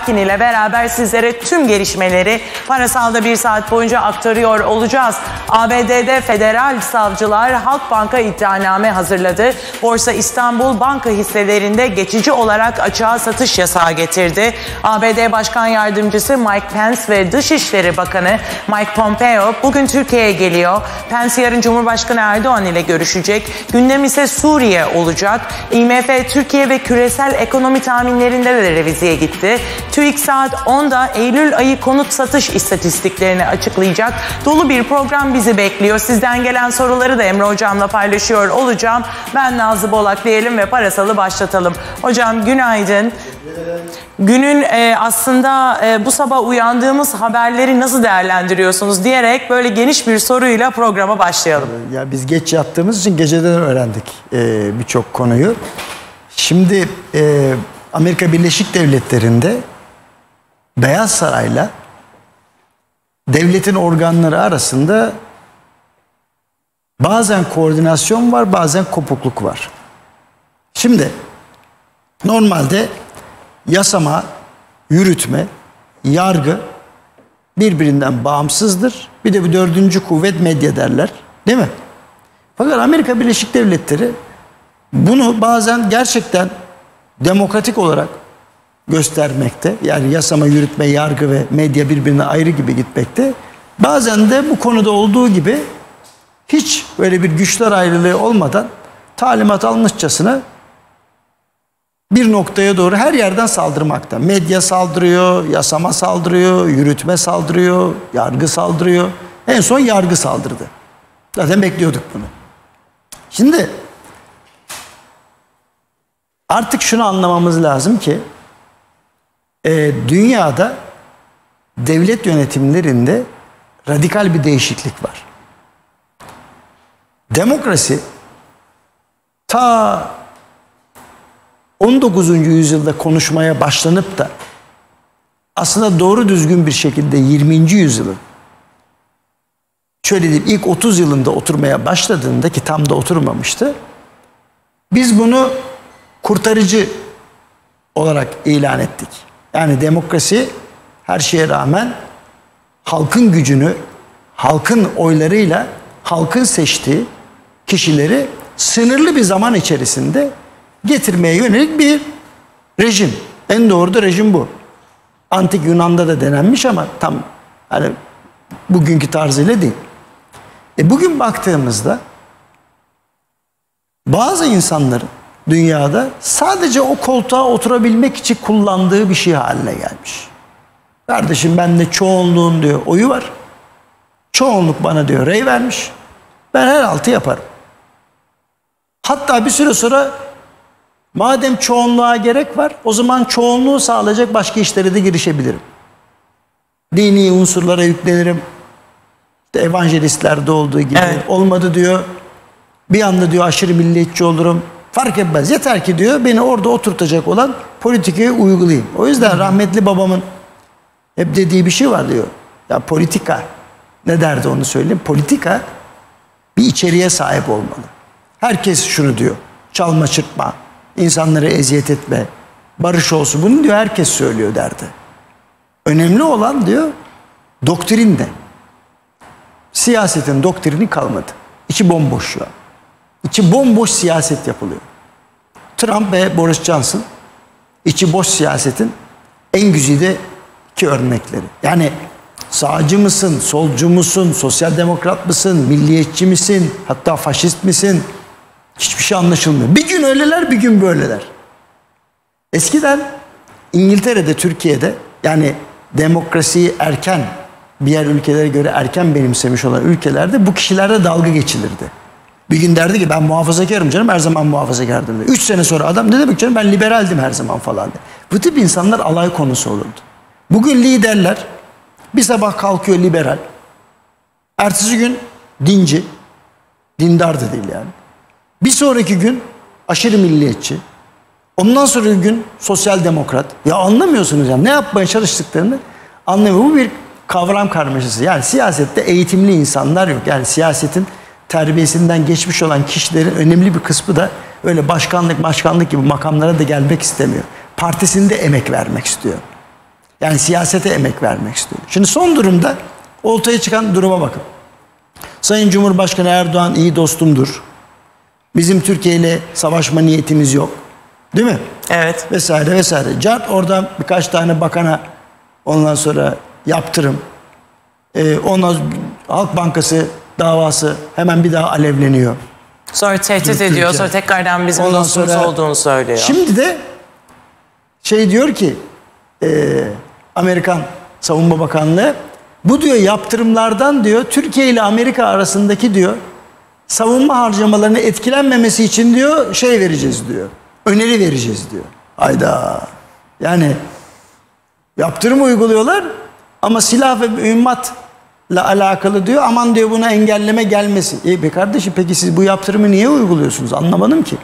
Arkin ile beraber sizlere tüm gelişmeleri Parasal'da bir saat boyunca aktarıyor olacağız. ABD'de federal savcılar Halkbank'a iddianame hazırladı. Borsa İstanbul banka hisselerinde geçici olarak açığa satış yasağı getirdi. ABD Başkan Yardımcısı Mike Pence ve Dışişleri Bakanı Mike Pompeo bugün Türkiye'ye geliyor. Pence yarın Cumhurbaşkanı Erdoğan ile görüşecek. Gündem ise Suriye olacak. IMF Türkiye ve küresel ekonomi tahminlerinde de reviziye gitti. TÜİK saat 10'da Eylül ayı konut satış istatistiklerini açıklayacak. Dolu bir program bizi bekliyor. Sizden gelen soruları da Emre Hocam'la paylaşıyor olacağım. Ben Nazlı Bolak diyelim ve Parasal'ı başlatalım. Hocam günaydın. Günün aslında bu sabah uyandığımız haberleri nasıl değerlendiriyorsunuz diyerek böyle geniş bir soruyla programa başlayalım. Ya biz geç yattığımız için geceden öğrendik birçok konuyu. Şimdi Amerika Birleşik Devletleri'nde Beyaz Saray'la devletin organları arasında bazen koordinasyon var, bazen kopukluk var. Şimdi normalde yasama, yürütme, yargı birbirinden bağımsızdır. Bir de bir dördüncü kuvvet medya derler. Değil mi? Fakat Amerika Birleşik Devletleri bunu bazen gerçekten demokratik olarak göstermekte. Yani yasama, yürütme, yargı ve medya birbirine ayrı gibi gitmekte. Bazen de bu konuda olduğu gibi hiç böyle bir güçler ayrılığı olmadan talimat almışçasına bir noktaya doğru her yerden saldırmakta. Medya saldırıyor, yasama saldırıyor, yürütme saldırıyor, yargı saldırıyor. En son yargı saldırdı. Zaten bekliyorduk bunu. Şimdi artık şunu anlamamız lazım ki dünyada devlet yönetimlerinde radikal bir değişiklik var. Demokrasi ta 19. yüzyılda konuşmaya başlanıp da aslında doğru düzgün bir şekilde 20. yüzyılın şöyle diyeyim ilk 30 yılında oturmaya başladığında ki tam da oturmamıştı. Biz bunu kurtarıcı olarak ilan ettik. Yani demokrasi her şeye rağmen halkın gücünü, halkın oylarıyla halkın seçtiği kişileri sınırlı bir zaman içerisinde getirmeye yönelik bir rejim. En doğru da rejim bu. Antik Yunan'da da denenmiş ama tam hani bugünkü tarzıyla değil. Bugün baktığımızda bazı insanların dünyada sadece o koltuğa oturabilmek için kullandığı bir şey haline gelmiş. Kardeşim bende çoğunluğun diyor oyu var. Çoğunluk bana diyor rey vermiş. Ben her altı yaparım. Hatta bir süre sonra madem çoğunluğa gerek var o zaman çoğunluğu sağlayacak başka işlere de girişebilirim. Dini unsurlara yüklenirim. İşte evangelistlerde olduğu gibi olmadı diyor. Bir anda diyor aşırı milliyetçi olurum. Fark etmez. Yeter ki diyor beni orada oturtacak olan politikayı uygulayayım. O yüzden rahmetli babamın hep dediği bir şey var diyor. Ya politika ne derdi onu söyleyeyim. Politika bir içeriğe sahip olmalı. Herkes şunu diyor. Çalma çırpma, insanlara eziyet etme, barış olsun. Bunu diyor herkes söylüyor derdi. Önemli olan diyor doktrin de. Siyasetin doktrini kalmadı. İçi bomboş şu an. İçi bomboş siyaset yapılıyor. Trump ve Boris Johnson içi boş siyasetin en güzide iki örnekleri. Yani sağcı mısın, solcu musun, sosyal demokrat mısın, milliyetçi misin, hatta faşist misin? Hiçbir şey anlaşılmıyor. Bir gün öyleler, bir gün böyleler. Eskiden İngiltere'de, Türkiye'de yani demokrasiyi erken, diğer ülkelere göre erken benimsemiş olan ülkelerde bu kişilerle dalga geçilirdi. Bir gün derdi ki ben muhafazakarım canım, her zaman muhafazakardım. 3 sene sonra adam ne demek canım ben liberaldim her zaman falan. Bu tip insanlar alay konusu olurdu. Bugün liderler bir sabah kalkıyor liberal. Ertesi gün dinci. Dindar da değil yani. Bir sonraki gün aşırı milliyetçi. Ondan sonraki gün sosyal demokrat. Ya anlamıyorsunuz ya ne yapmaya çalıştıklarını anlamıyor. Bu bir kavram karmaşası. Yani siyasette eğitimli insanlar yok. Yani siyasetin terbiyesinden geçmiş olan kişilerin önemli bir kısmı da öyle başkanlık gibi makamlara da gelmek istemiyor. Partisinde emek vermek istiyor. Yani siyasete emek vermek istiyor. Şimdi son durumda ortaya çıkan duruma bakın. Sayın Cumhurbaşkanı Erdoğan iyi dostumdur. Bizim Türkiye ile savaşma niyetimiz yok. Değil mi? Evet. Vesaire vesaire. Cart oradan birkaç tane bakana ondan sonra yaptırım. Ondan Halk Bankası davası hemen bir daha alevleniyor. Sonra tehdit ediyor. Sonra tekrardan bizim Ondan dostumuz sonra, olduğunu söylüyor. Şimdi de diyor ki Amerikan Savunma Bakanlığı bu diyor yaptırımlardan diyor Türkiye ile Amerika arasındaki diyor savunma harcamalarını etkilenmemesi için diyor vereceğiz diyor. Öneri vereceğiz diyor. Hayda. Yani yaptırım uyguluyorlar ama silah ve mühimmatla alakalı diyor aman diyor buna engelleme gelmesin. Be kardeşim peki siz bu yaptırımı niye uyguluyorsunuz? Anlamadım ki.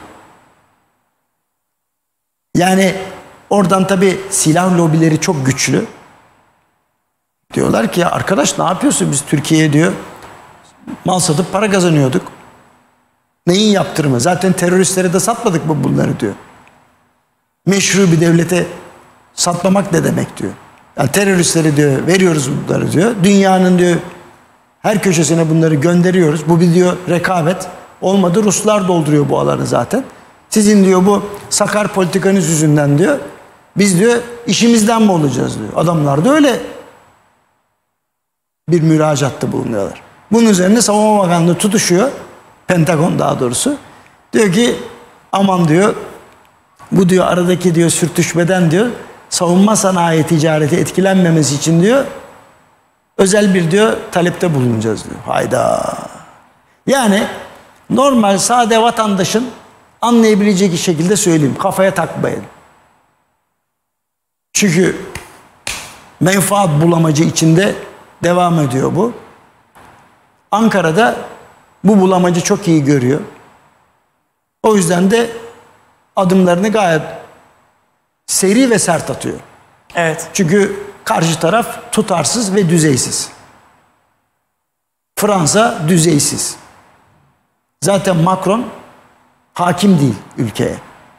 Yani oradan tabii silah lobileri çok güçlü. Diyorlar ki ya arkadaş ne yapıyorsun biz Türkiye'ye diyor. Mal satıp para kazanıyorduk. Neyin yaptırımı? Zaten teröristlere de satmadık mı bunları diyor. Meşru bir devlete satmamak ne demek diyor. Yani teröristlere diyor veriyoruz bunları diyor. Dünyanın diyor her köşesine bunları gönderiyoruz. Bu bir diyor rekabet. Olmadı Ruslar dolduruyor bu alanı zaten. Sizin diyor bu sakar politikanız yüzünden diyor. Biz diyor işimizden mi olacağız diyor. Adamlar da öyle bir müracaatta bulunuyorlar. Bunun üzerine Savunma Bakanlığı tutuşuyor. Pentagon daha doğrusu. Diyor ki aman diyor bu diyor aradaki diyor sürtüşmeden diyor savunma sanayi ticareti etkilenmemesi için diyor özel bir diyor talepte bulunacağız diyor. Hayda. Yani normal sade vatandaşın anlayabileceği şekilde söyleyeyim. Kafaya takmayın. Çünkü menfaat bulamacı içinde devam ediyor bu. Ankara'da bu bulamacı çok iyi görüyor. O yüzden de adımlarını gayet seri ve sert atıyor. Evet. Çünkü karşı taraf tutarsız ve düzeysiz. Fransa düzeysiz. Zaten Macron hakim değil ülkeye.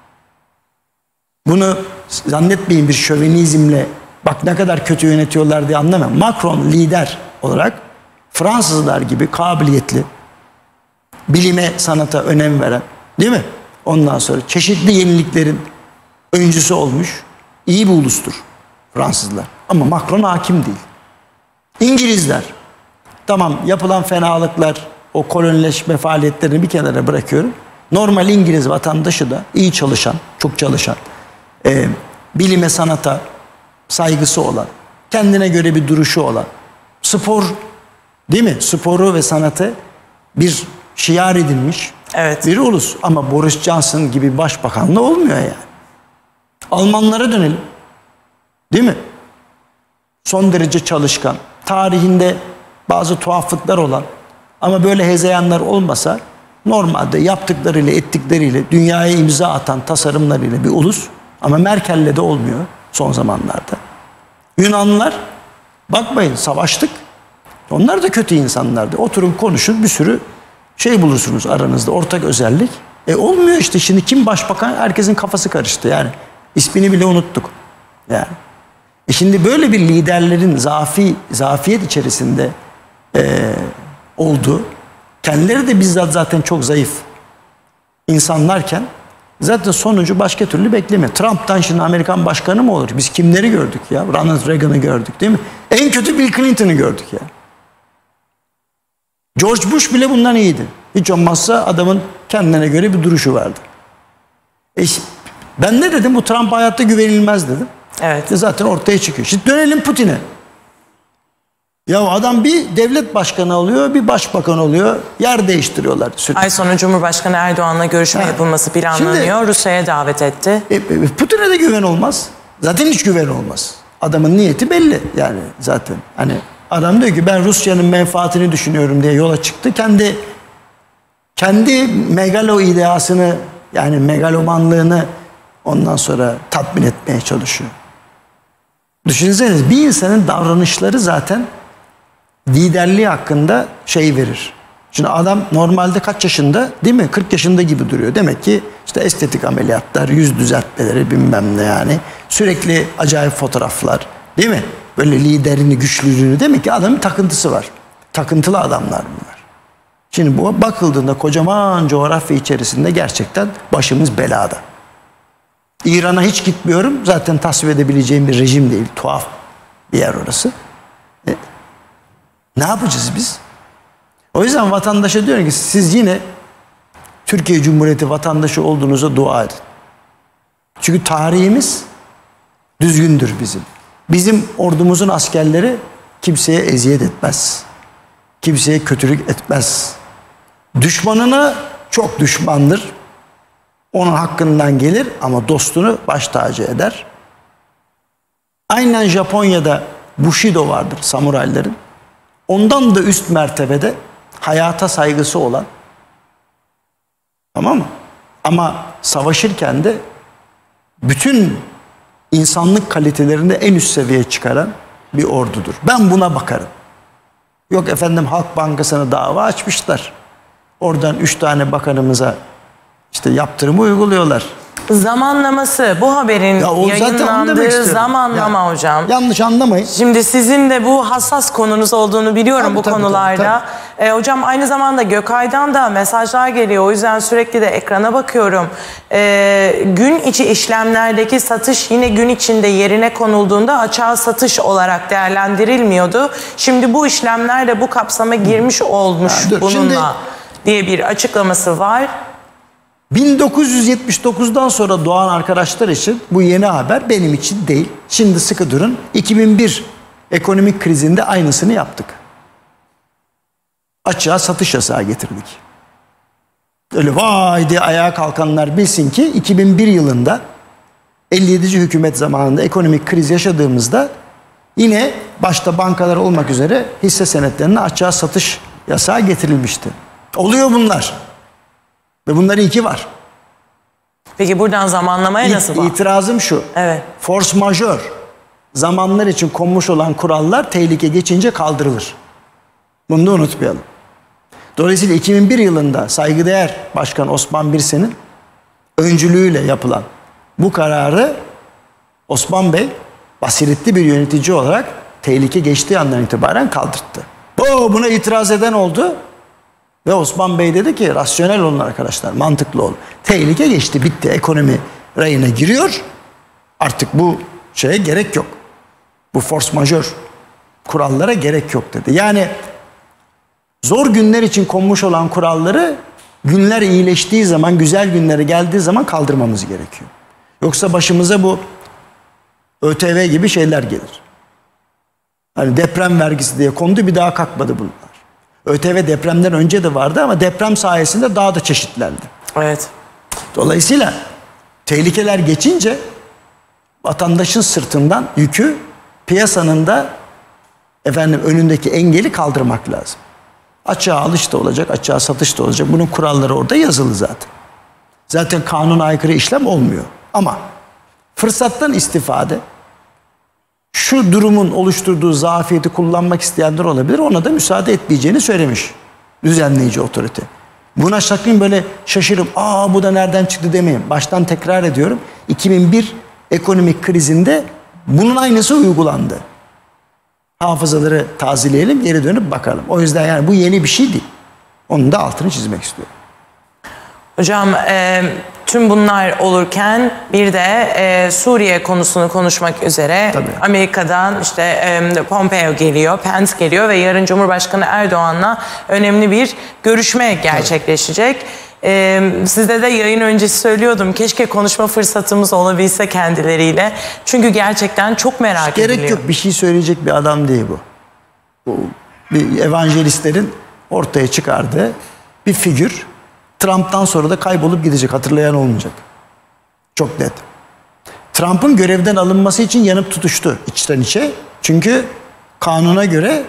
Bunu zannetmeyin bir şövenizmle bak ne kadar kötü yönetiyorlar diye anlamam. Macron lider olarak Fransızlar gibi kabiliyetli, bilime, sanata önem veren, değil mi? Ondan sonra çeşitli yeniliklerin öncüsü olmuş iyi bir ulustur Fransızlar. Ama Macron hakim değil. İngilizler, tamam yapılan fenalıklar, o kolonileşme faaliyetlerini bir kenara bırakıyorum. Normal İngiliz vatandaşı da iyi çalışan, çok çalışan, bilime, sanata saygısı olan, kendine göre bir duruşu olan, spor, değil mi? Sporu ve sanatı bir şiar edilmiş bir ulus. Ama Boris Johnson gibi başbakanla olmuyor yani. Almanlara dönelim. Değil mi? Son derece çalışkan, tarihinde bazı tuhaflıklar olan ama böyle hezeyanlar olmasa normalde yaptıklarıyla ettikleriyle dünyaya imza atan tasarımlarıyla bir ulus ama Merkel'le de olmuyor son zamanlarda. Yunanlılar bakmayın savaştık. Onlar da kötü insanlardı. Oturun konuşun bir sürü şey bulursunuz aranızda ortak özellik. Olmuyor işte şimdi kim başbakan herkesin kafası karıştı yani. İsmini bile unuttuk. Yani. Şimdi böyle bir liderlerin zafiyet içerisinde olduğu, kendileri de bizzat zaten çok zayıf insanlarken zaten sonucu başka türlü beklemiyor. Trump'tan şimdi Amerikan başkanı mı olur? Biz kimleri gördük ya? Ronald Reagan'ı gördük değil mi? En kötü Bill Clinton'ı gördük ya. George Bush bile bundan iyiydi. Hiç olmazsa adamın kendine göre bir duruşu vardı. Ben ne dedim? Bu Trump hayatta güvenilmez dedim. Evet. Zaten ortaya çıkıyor. Şimdi dönelim Putin'e. Ya adam bir devlet başkanı oluyor, bir başbakan oluyor. Yer değiştiriyorlar sürekli. Ay sonu Cumhurbaşkanı Erdoğan'la görüşme yapılması planlanıyor. Rusya'ya davet etti. Putin'e de güven olmaz. Zaten hiç güven olmaz. Adamın niyeti belli yani zaten. Hani adam diyor ki ben Rusya'nın menfaatini düşünüyorum diye yola çıktı. Kendi megalo ideasını yani megalomanlığını ondan sonra tatmin etmeye çalışıyor. Düşünsenize bir insanın davranışları zaten liderliği hakkında şey verir. Şimdi adam normalde kaç yaşında değil mi? 40 yaşında gibi duruyor. Demek ki işte estetik ameliyatlar, yüz düzeltmeleri bilmem ne yani. Sürekli acayip fotoğraflar. Değil mi? Böyle liderini, güçlülüğünü, demek ki adamın takıntısı var. Takıntılı adamlar bunlar. Şimdi bu bakıldığında kocaman coğrafya içerisinde gerçekten başımız belada. İran'a hiç gitmiyorum. Zaten tasvip edebileceğim bir rejim değil. Tuhaf bir yer orası. Ne yapacağız biz? O yüzden vatandaşa diyorum ki siz yine Türkiye Cumhuriyeti vatandaşı olduğunuza dua edin. Çünkü tarihimiz düzgündür bizim. Bizim ordumuzun askerleri kimseye eziyet etmez. Kimseye kötülük etmez. Düşmanına çok düşmandır. Onun hakkından gelir ama dostunu baş tacı eder. Aynen Japonya'da Bushido vardır samurayların. Ondan da üst mertebede hayata saygısı olan, tamam mı? Ama savaşırken de bütün insanlık kalitelerini en üst seviyeye çıkaran bir ordudur. Ben buna bakarım. Yok efendim Halk Bankası'na dava açmışlar. Oradan 3 tane bakanımıza işte yaptırımı uyguluyorlar. Zamanlaması, bu haberin yayınlandığı zamanlama hocam. Yanlış anlamayın. Şimdi sizin de bu hassas konunuz olduğunu biliyorum bu konularda. Tabii. Hocam aynı zamanda Gökay'dan da mesajlar geliyor. O yüzden sürekli de ekrana bakıyorum. Gün içi işlemlerdeki satış yine gün içinde yerine konulduğunda açığa satış olarak değerlendirilmiyordu. Şimdi bu işlemler de bu kapsama girmiş olmuş bununla diye bir açıklaması var. 1979'dan sonra doğan arkadaşlar için bu yeni haber, benim için değil. Şimdi sıkı durun. 2001 ekonomik krizinde aynısını yaptık. Açığa satış yasağı getirdik. Öyle vay diye ayağa kalkanlar bilsin ki 2001 yılında 57. hükümet zamanında ekonomik kriz yaşadığımızda yine başta bankalar olmak üzere hisse senetlerine açığa satış yasağı getirilmişti. Oluyor bunlar. Ve bunların iki var. Peki buradan zamanlamaya nasıl bak? İtirazım şu. Evet. Force majeure zamanlar için konmuş olan kurallar tehlike geçince kaldırılır. Bunu da unutmayalım. Dolayısıyla 2001 yılında saygıdeğer Başkan Osman Birsen'in öncülüğüyle yapılan bu kararı Osman Bey basiretli bir yönetici olarak tehlike geçtiği andan itibaren kaldırttı. Buna itiraz eden oldu. Ve Osman Bey dedi ki rasyonel olun arkadaşlar, mantıklı olun. Tehlike geçti, bitti, ekonomi rayına giriyor. Artık bu şeye gerek yok. Bu force majeure kurallara gerek yok dedi. Yani zor günler için konmuş olan kuralları günler iyileştiği zaman, güzel günleri geldiği zaman kaldırmamız gerekiyor. Yoksa başımıza bu ÖTV gibi şeyler gelir. Hani deprem vergisi diye kondu, bir daha kalkmadı bunlar. ÖTV depremden önce de vardı ama deprem sayesinde daha da çeşitlendi. Evet. Dolayısıyla tehlikeler geçince vatandaşın sırtından yükü, piyasanın da önündeki engeli kaldırmak lazım. Açığa alış da olacak, açığa satış da olacak. Bunun kuralları orada yazılı zaten. Zaten kanuna aykırı işlem olmuyor. Ama fırsattan istifade, şu durumun oluşturduğu zafiyeti kullanmak isteyenler olabilir. Ona da müsaade etmeyeceğini söylemiş düzenleyici otorite. Buna sakın böyle şaşırıp bu da nereden çıktı demeyin. Baştan tekrar ediyorum. 2001 ekonomik krizinde bunun aynısı uygulandı. Hafızaları tazeleyelim, geri dönüp bakalım. O yüzden yani bu yeni bir şey değil. Onun da altını çizmek istiyorum. Hocam tüm bunlar olurken bir de Suriye konusunu konuşmak üzere Tabii. Amerika'dan işte Pompeo geliyor, Pence geliyor ve yarın Cumhurbaşkanı Erdoğan'la önemli bir görüşme gerçekleşecek. Size de yayın öncesi söylüyordum, keşke konuşma fırsatımız olabilse kendileriyle. Çünkü gerçekten çok merak ediliyor. Gerek yok, bir şey söyleyecek bir adam değil bu. Bu bir evangelistlerin ortaya çıkardığı bir figür. Trump'tan sonra da kaybolup gidecek, hatırlayan olmayacak. Çok net. Trump'ın görevden alınması için yanıp tutuştu içten içe. Çünkü kanuna göre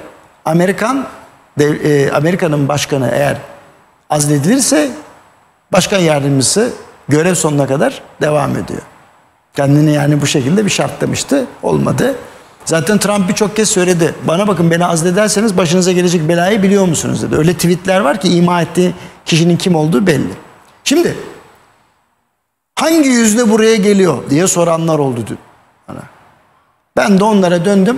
Amerika'nın başkanı eğer azledilirse başkan yardımcısı görev sonuna kadar devam ediyor. Kendini yani bu şekilde bir şartlamıştı. Olmadı. Zaten Trump birçok kez söyledi. Bana bakın, beni azlederseniz başınıza gelecek belayı biliyor musunuz dedi. Öyle tweetler var ki ima ettiği kişinin kim olduğu belli. Şimdi hangi yüzle buraya geliyor diye soranlar oldu dün bana. Ben de onlara döndüm.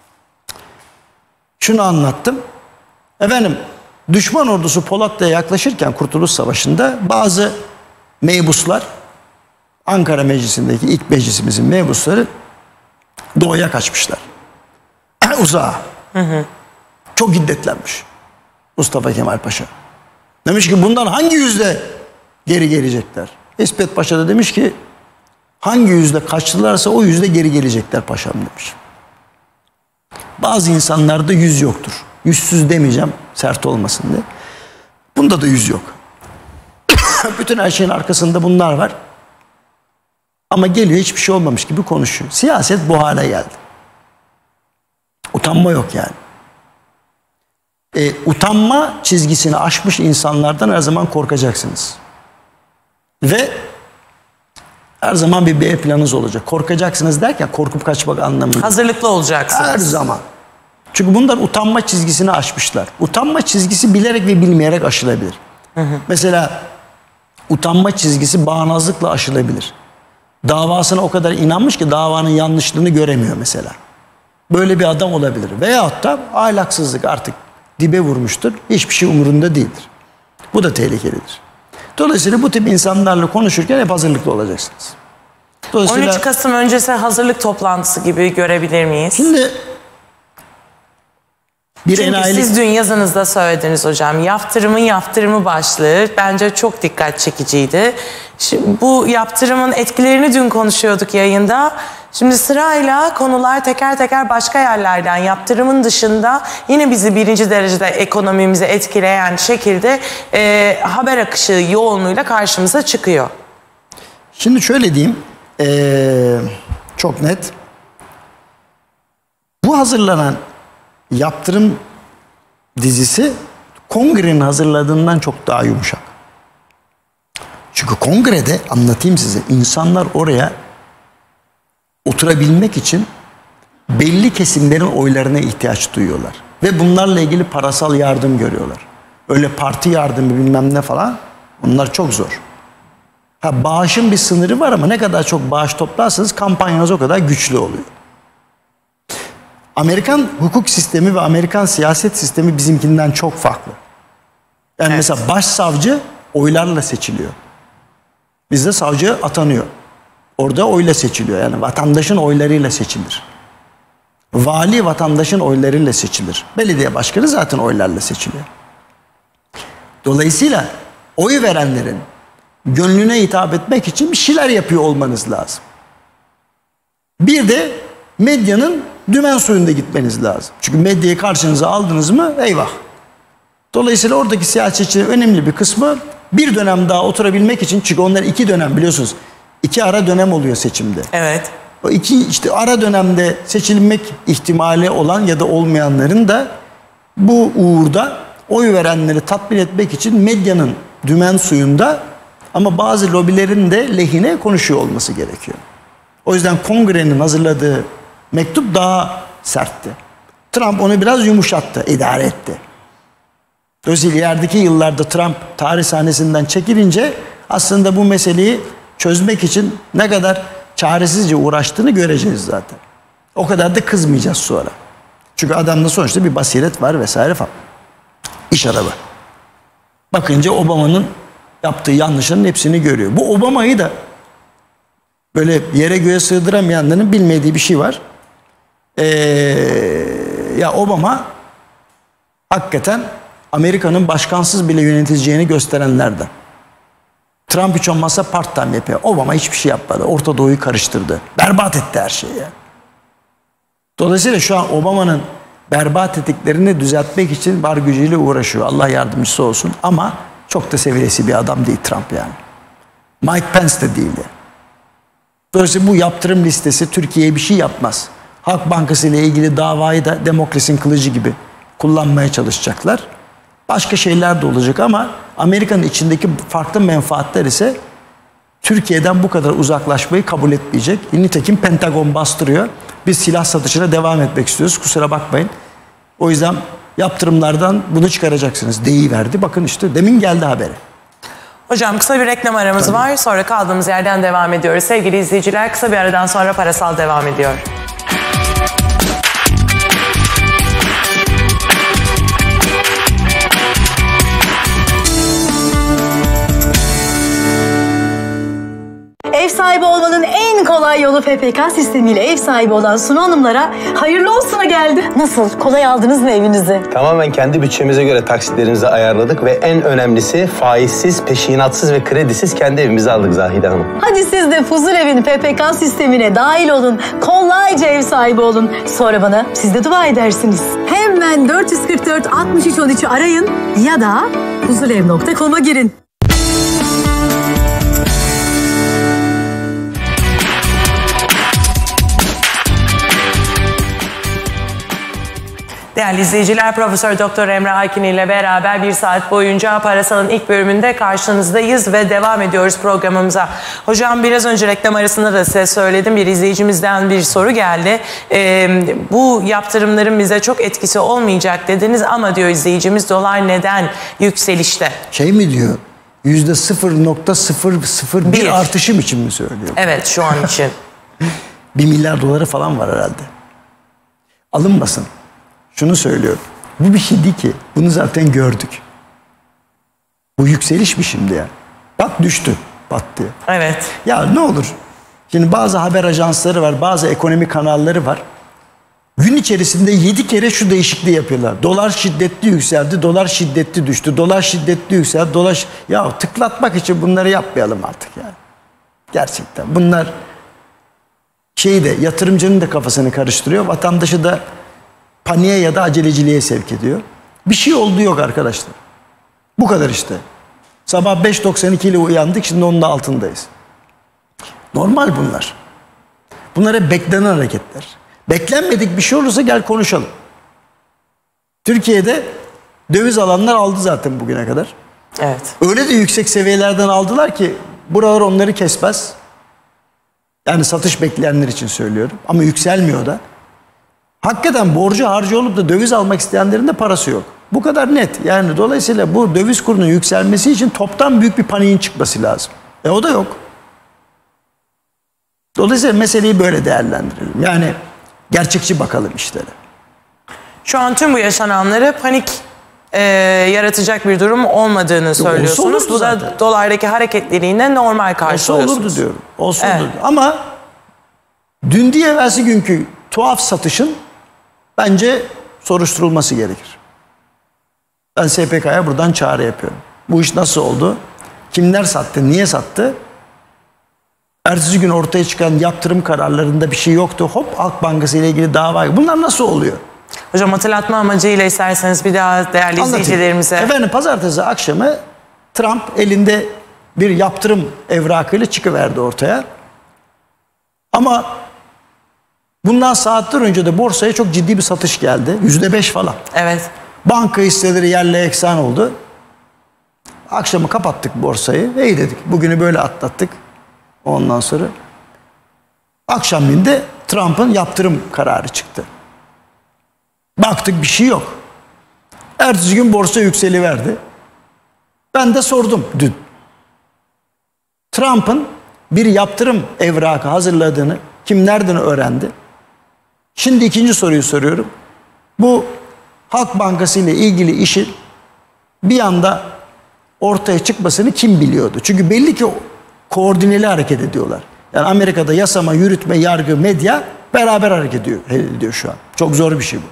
Şunu anlattım. Efendim, düşman ordusu Polatlı'ya yaklaşırken Kurtuluş Savaşı'nda bazı meybuslar, Ankara Meclisi'ndeki ilk meclisimizin meybusları doğuya kaçmışlar. Uzağa. Çok hiddetlenmiş Mustafa Kemal Paşa. Demiş ki bundan hangi yüzle geri gelecekler? İsmet Paşa da demiş ki hangi yüzle kaçtılarsa o yüzle geri gelecekler paşam demiş. Bazı insanlarda yüz yoktur. Yüzsüz demeyeceğim sert olmasın diye. Bunda da yüz yok. Bütün her şeyin arkasında bunlar var. Ama geliyor hiçbir şey olmamış gibi konuşuyor. Siyaset bu hale geldi. Utanma yok yani. Utanma çizgisini aşmış insanlardan her zaman korkacaksınız. Ve her zaman bir B planınız olacak. Korkacaksınız derken korkup kaçmak anlamında. Hazırlıklı olacaksınız. Her zaman. Çünkü bunlar utanma çizgisini aşmışlar. Utanma çizgisi bilerek ve bilmeyerek aşılabilir. Mesela utanma çizgisi bağnazlıkla aşılabilir. Davasına o kadar inanmış ki davanın yanlışlığını göremiyor mesela. Böyle bir adam olabilir. Veyahut da ahlaksızlık artık dibe vurmuştur. Hiçbir şey umurunda değildir. Bu da tehlikelidir. Dolayısıyla bu tip insanlarla konuşurken hep hazırlıklı olacaksınız. 13 Kasım öncesi hazırlık toplantısı gibi görebilir miyiz? Şimdi Çünkü siz dün yazınızda söylediniz hocam. Yaptırımın yaptırımı başlığı bence çok dikkat çekiciydi. Şimdi bu yaptırımın etkilerini dün konuşuyorduk yayında. Şimdi sırayla konular teker teker başka yerlerden yaptırımın dışında yine bizi birinci derecede ekonomimizi etkileyen şekilde haber akışı yoğunluğuyla karşımıza çıkıyor. Şimdi şöyle diyeyim, çok net. Bu hazırlanan yaptırım dizisi kongrenin hazırladığından çok daha yumuşak. Çünkü kongrede anlatayım size, insanlar oraya oturabilmek için belli kesimlerin oylarına ihtiyaç duyuyorlar. Ve bunlarla ilgili parasal yardım görüyorlar. Öyle parti yardımı bilmem ne falan, onlar çok zor. Bağışın bir sınırı var ama ne kadar çok bağış toplarsanız kampanyanız o kadar güçlü oluyor. Amerikan hukuk sistemi ve Amerikan siyaset sistemi bizimkinden çok farklı. Yani mesela başsavcı oylarla seçiliyor. Bizde savcı atanıyor. Orada oyla seçiliyor. Yani vatandaşın oylarıyla seçilir. Vali vatandaşın oylarıyla seçilir. Belediye başkanı zaten oylarla seçiliyor. Dolayısıyla oy verenlerin gönlüne hitap etmek için bir şeyler yapıyor olmanız lazım. Bir de medyanın dümen suyunda gitmeniz lazım. Çünkü medyayı karşınıza aldınız mı eyvah. Dolayısıyla oradaki siyasetçilerin önemli bir kısmı bir dönem daha oturabilmek için, çünkü onlar 2 dönem biliyorsunuz. 2 ara dönem oluyor seçimde. Evet. O 2 işte ara dönemde seçilmek ihtimali olan ya da olmayanların da bu uğurda oy verenleri tatmin etmek için medyanın dümen suyunda ama bazı lobilerin de lehine konuşuyor olması gerekiyor. O yüzden kongrenin hazırladığı mektup daha sertti. Trump onu biraz yumuşattı, idare etti. Dolayısıyla ilerideki yıllarda Trump tarih sahnesinden çekilince aslında bu meseleyi çözmek için ne kadar çaresizce uğraştığını göreceğiz zaten. O kadar da kızmayacağız sonra. Çünkü adamda sonuçta bir basiret var vesaire falan. İş adamı. Bakınca Obama'nın yaptığı yanlışların hepsini görüyor. Bu Obama'yı da böyle yere göğe sığdıramayanların bilmediği bir şey var. Ya Obama hakikaten Amerika'nın başkansız bile yönetileceğini gösterenlerden. Trump hiç olmazsa part-time yapıyor. Obama hiçbir şey yapmadı. Orta Doğu'yu karıştırdı. Berbat etti her şeyi. Dolayısıyla şu an Obama'nın berbat ettiklerini düzeltmek için var gücüyle uğraşıyor. Allah yardımcısı olsun. Ama çok da seviyesi bir adam değil Trump yani. Mike Pence de değildi. Dolayısıyla bu yaptırım listesi Türkiye'ye bir şey yapmaz. Halk Bankası ile ilgili davayı da demokrasinin kılıcı gibi kullanmaya çalışacaklar. Başka şeyler de olacak ama Amerika'nın içindeki farklı menfaatler ise Türkiye'den bu kadar uzaklaşmayı kabul etmeyecek. Nitekim Pentagon bastırıyor. Biz silah satışına devam etmek istiyoruz. Kusura bakmayın. O yüzden yaptırımlardan bunu çıkaracaksınız. Deyiverdi. Bakın işte demin geldi haberi. Hocam kısa bir reklam aramız var. Sonra kaldığımız yerden devam ediyoruz. Sevgili izleyiciler, kısa bir aradan sonra Parasal devam ediyor. Kolay Yolu PPK sistemiyle ev sahibi olan Sunu Hanımlara hayırlı olsuna geldi. Nasıl? Kolay aldınız mı evinizi? Tamamen kendi bütçemize göre taksitlerimizi ayarladık ve en önemlisi faizsiz, peşinatsız ve kredisiz kendi evimizi aldık Zahide Hanım. Hadi siz de Huzurev'in PPK sistemine dahil olun. Kolayca ev sahibi olun. Sonra bana siz de dua edersiniz. Hemen 444 63 13'ü arayın ya da huzurev.com'a girin. Değerli izleyiciler, Profesör Doktor Emre Aykin ile beraber bir saat boyunca Parasal'ın ilk bölümünde karşınızdayız ve devam ediyoruz programımıza. Hocam biraz önce reklam arasında da size söyledim, bir izleyicimizden bir soru geldi. Bu yaptırımların bize çok etkisi olmayacak dediniz ama diyor izleyicimiz, dolar neden yükselişte? Şey mi diyor? %0.001 artışım için mi söylüyor? Evet, şu an için. 1 milyar doları falan var herhalde. Alınmasın. Şunu söylüyorum. Bu bir şey değil ki. Bunu zaten gördük. Bu yükseliş mi şimdi ya? Bak düştü. Pat diye. Evet. Ya ne olur. Şimdi bazı haber ajansları var. Bazı ekonomi kanalları var. Gün içerisinde 7 kere şu değişikliği yapıyorlar. Dolar şiddetli yükseldi. Dolar şiddetli düştü. Dolar şiddetli yükseldi. Dolar... Ya tıklatmak için bunları yapmayalım artık yani. Gerçekten. Bunlar yatırımcının da kafasını karıştırıyor. Vatandaşı da paniğe ya da aceleciliğe sevk ediyor. Bir şey oldu yok arkadaşlar. Bu kadar işte. Sabah 5.92 ile uyandık, şimdi onun da altındayız. Normal bunlar. Bunlar hep beklenen hareketler. Beklenmedik bir şey olursa gel konuşalım. Türkiye'de döviz alanlar aldı zaten bugüne kadar. Evet. Öyle de yüksek seviyelerden aldılar ki buralar onları kesmez. Yani satış bekleyenler için söylüyorum. Ama yükselmiyor da. Hakikaten borcu harcı olup da döviz almak isteyenlerin de parası yok. Bu kadar net. Yani dolayısıyla bu döviz kurunun yükselmesi için toptan büyük bir paniğin çıkması lazım. O da yok. Dolayısıyla meseleyi böyle değerlendirelim. Yani gerçekçi bakalım işlere. Şu an tüm bu yaşananları panik yaratacak bir durum olmadığını söylüyorsunuz. Bu da dolardaki hareketliliğine normal karşılıyorsunuz. Olsa olurdu diyorum. Olsa olurdu. Ama dün diye evvelsi günkü tuhaf satışın bence soruşturulması gerekir. Ben SPK'ya buradan çağrı yapıyorum. Bu iş nasıl oldu? Kimler sattı? Niye sattı? Ertesi gün ortaya çıkan yaptırım kararlarında bir şey yoktu. Hop, Halk Bankası ile ilgili dava. Bunlar nasıl oluyor? Hocam hatırlatma amacıyla isterseniz bir daha değerli izleyicilerimize. Efendim pazartesi akşamı Trump elinde bir yaptırım evrakıyla çıkıverdi ortaya. Ama bundan saatler önce de borsaya çok ciddi bir satış geldi. %5 falan. Evet. Banka hisseleri yerle eksan oldu. Akşamı kapattık borsayı. İyi dedik. Bugünü böyle atlattık. Ondan sonra akşamleyin de Trump'ın yaptırım kararı çıktı. Baktık bir şey yok. Ertesi gün borsa yükseliverdi. Ben de sordum dün. Trump'ın bir yaptırım evrakı hazırladığını kim nereden öğrendi? Şimdi ikinci soruyu soruyorum. Bu Halk Bankası ile ilgili işin bir anda ortaya çıkmasını kim biliyordu? Çünkü belli ki koordineli hareket ediyorlar. Yani Amerika'da yasama, yürütme, yargı, medya beraber hareket ediyor şu an. Çok zor bir şey bu.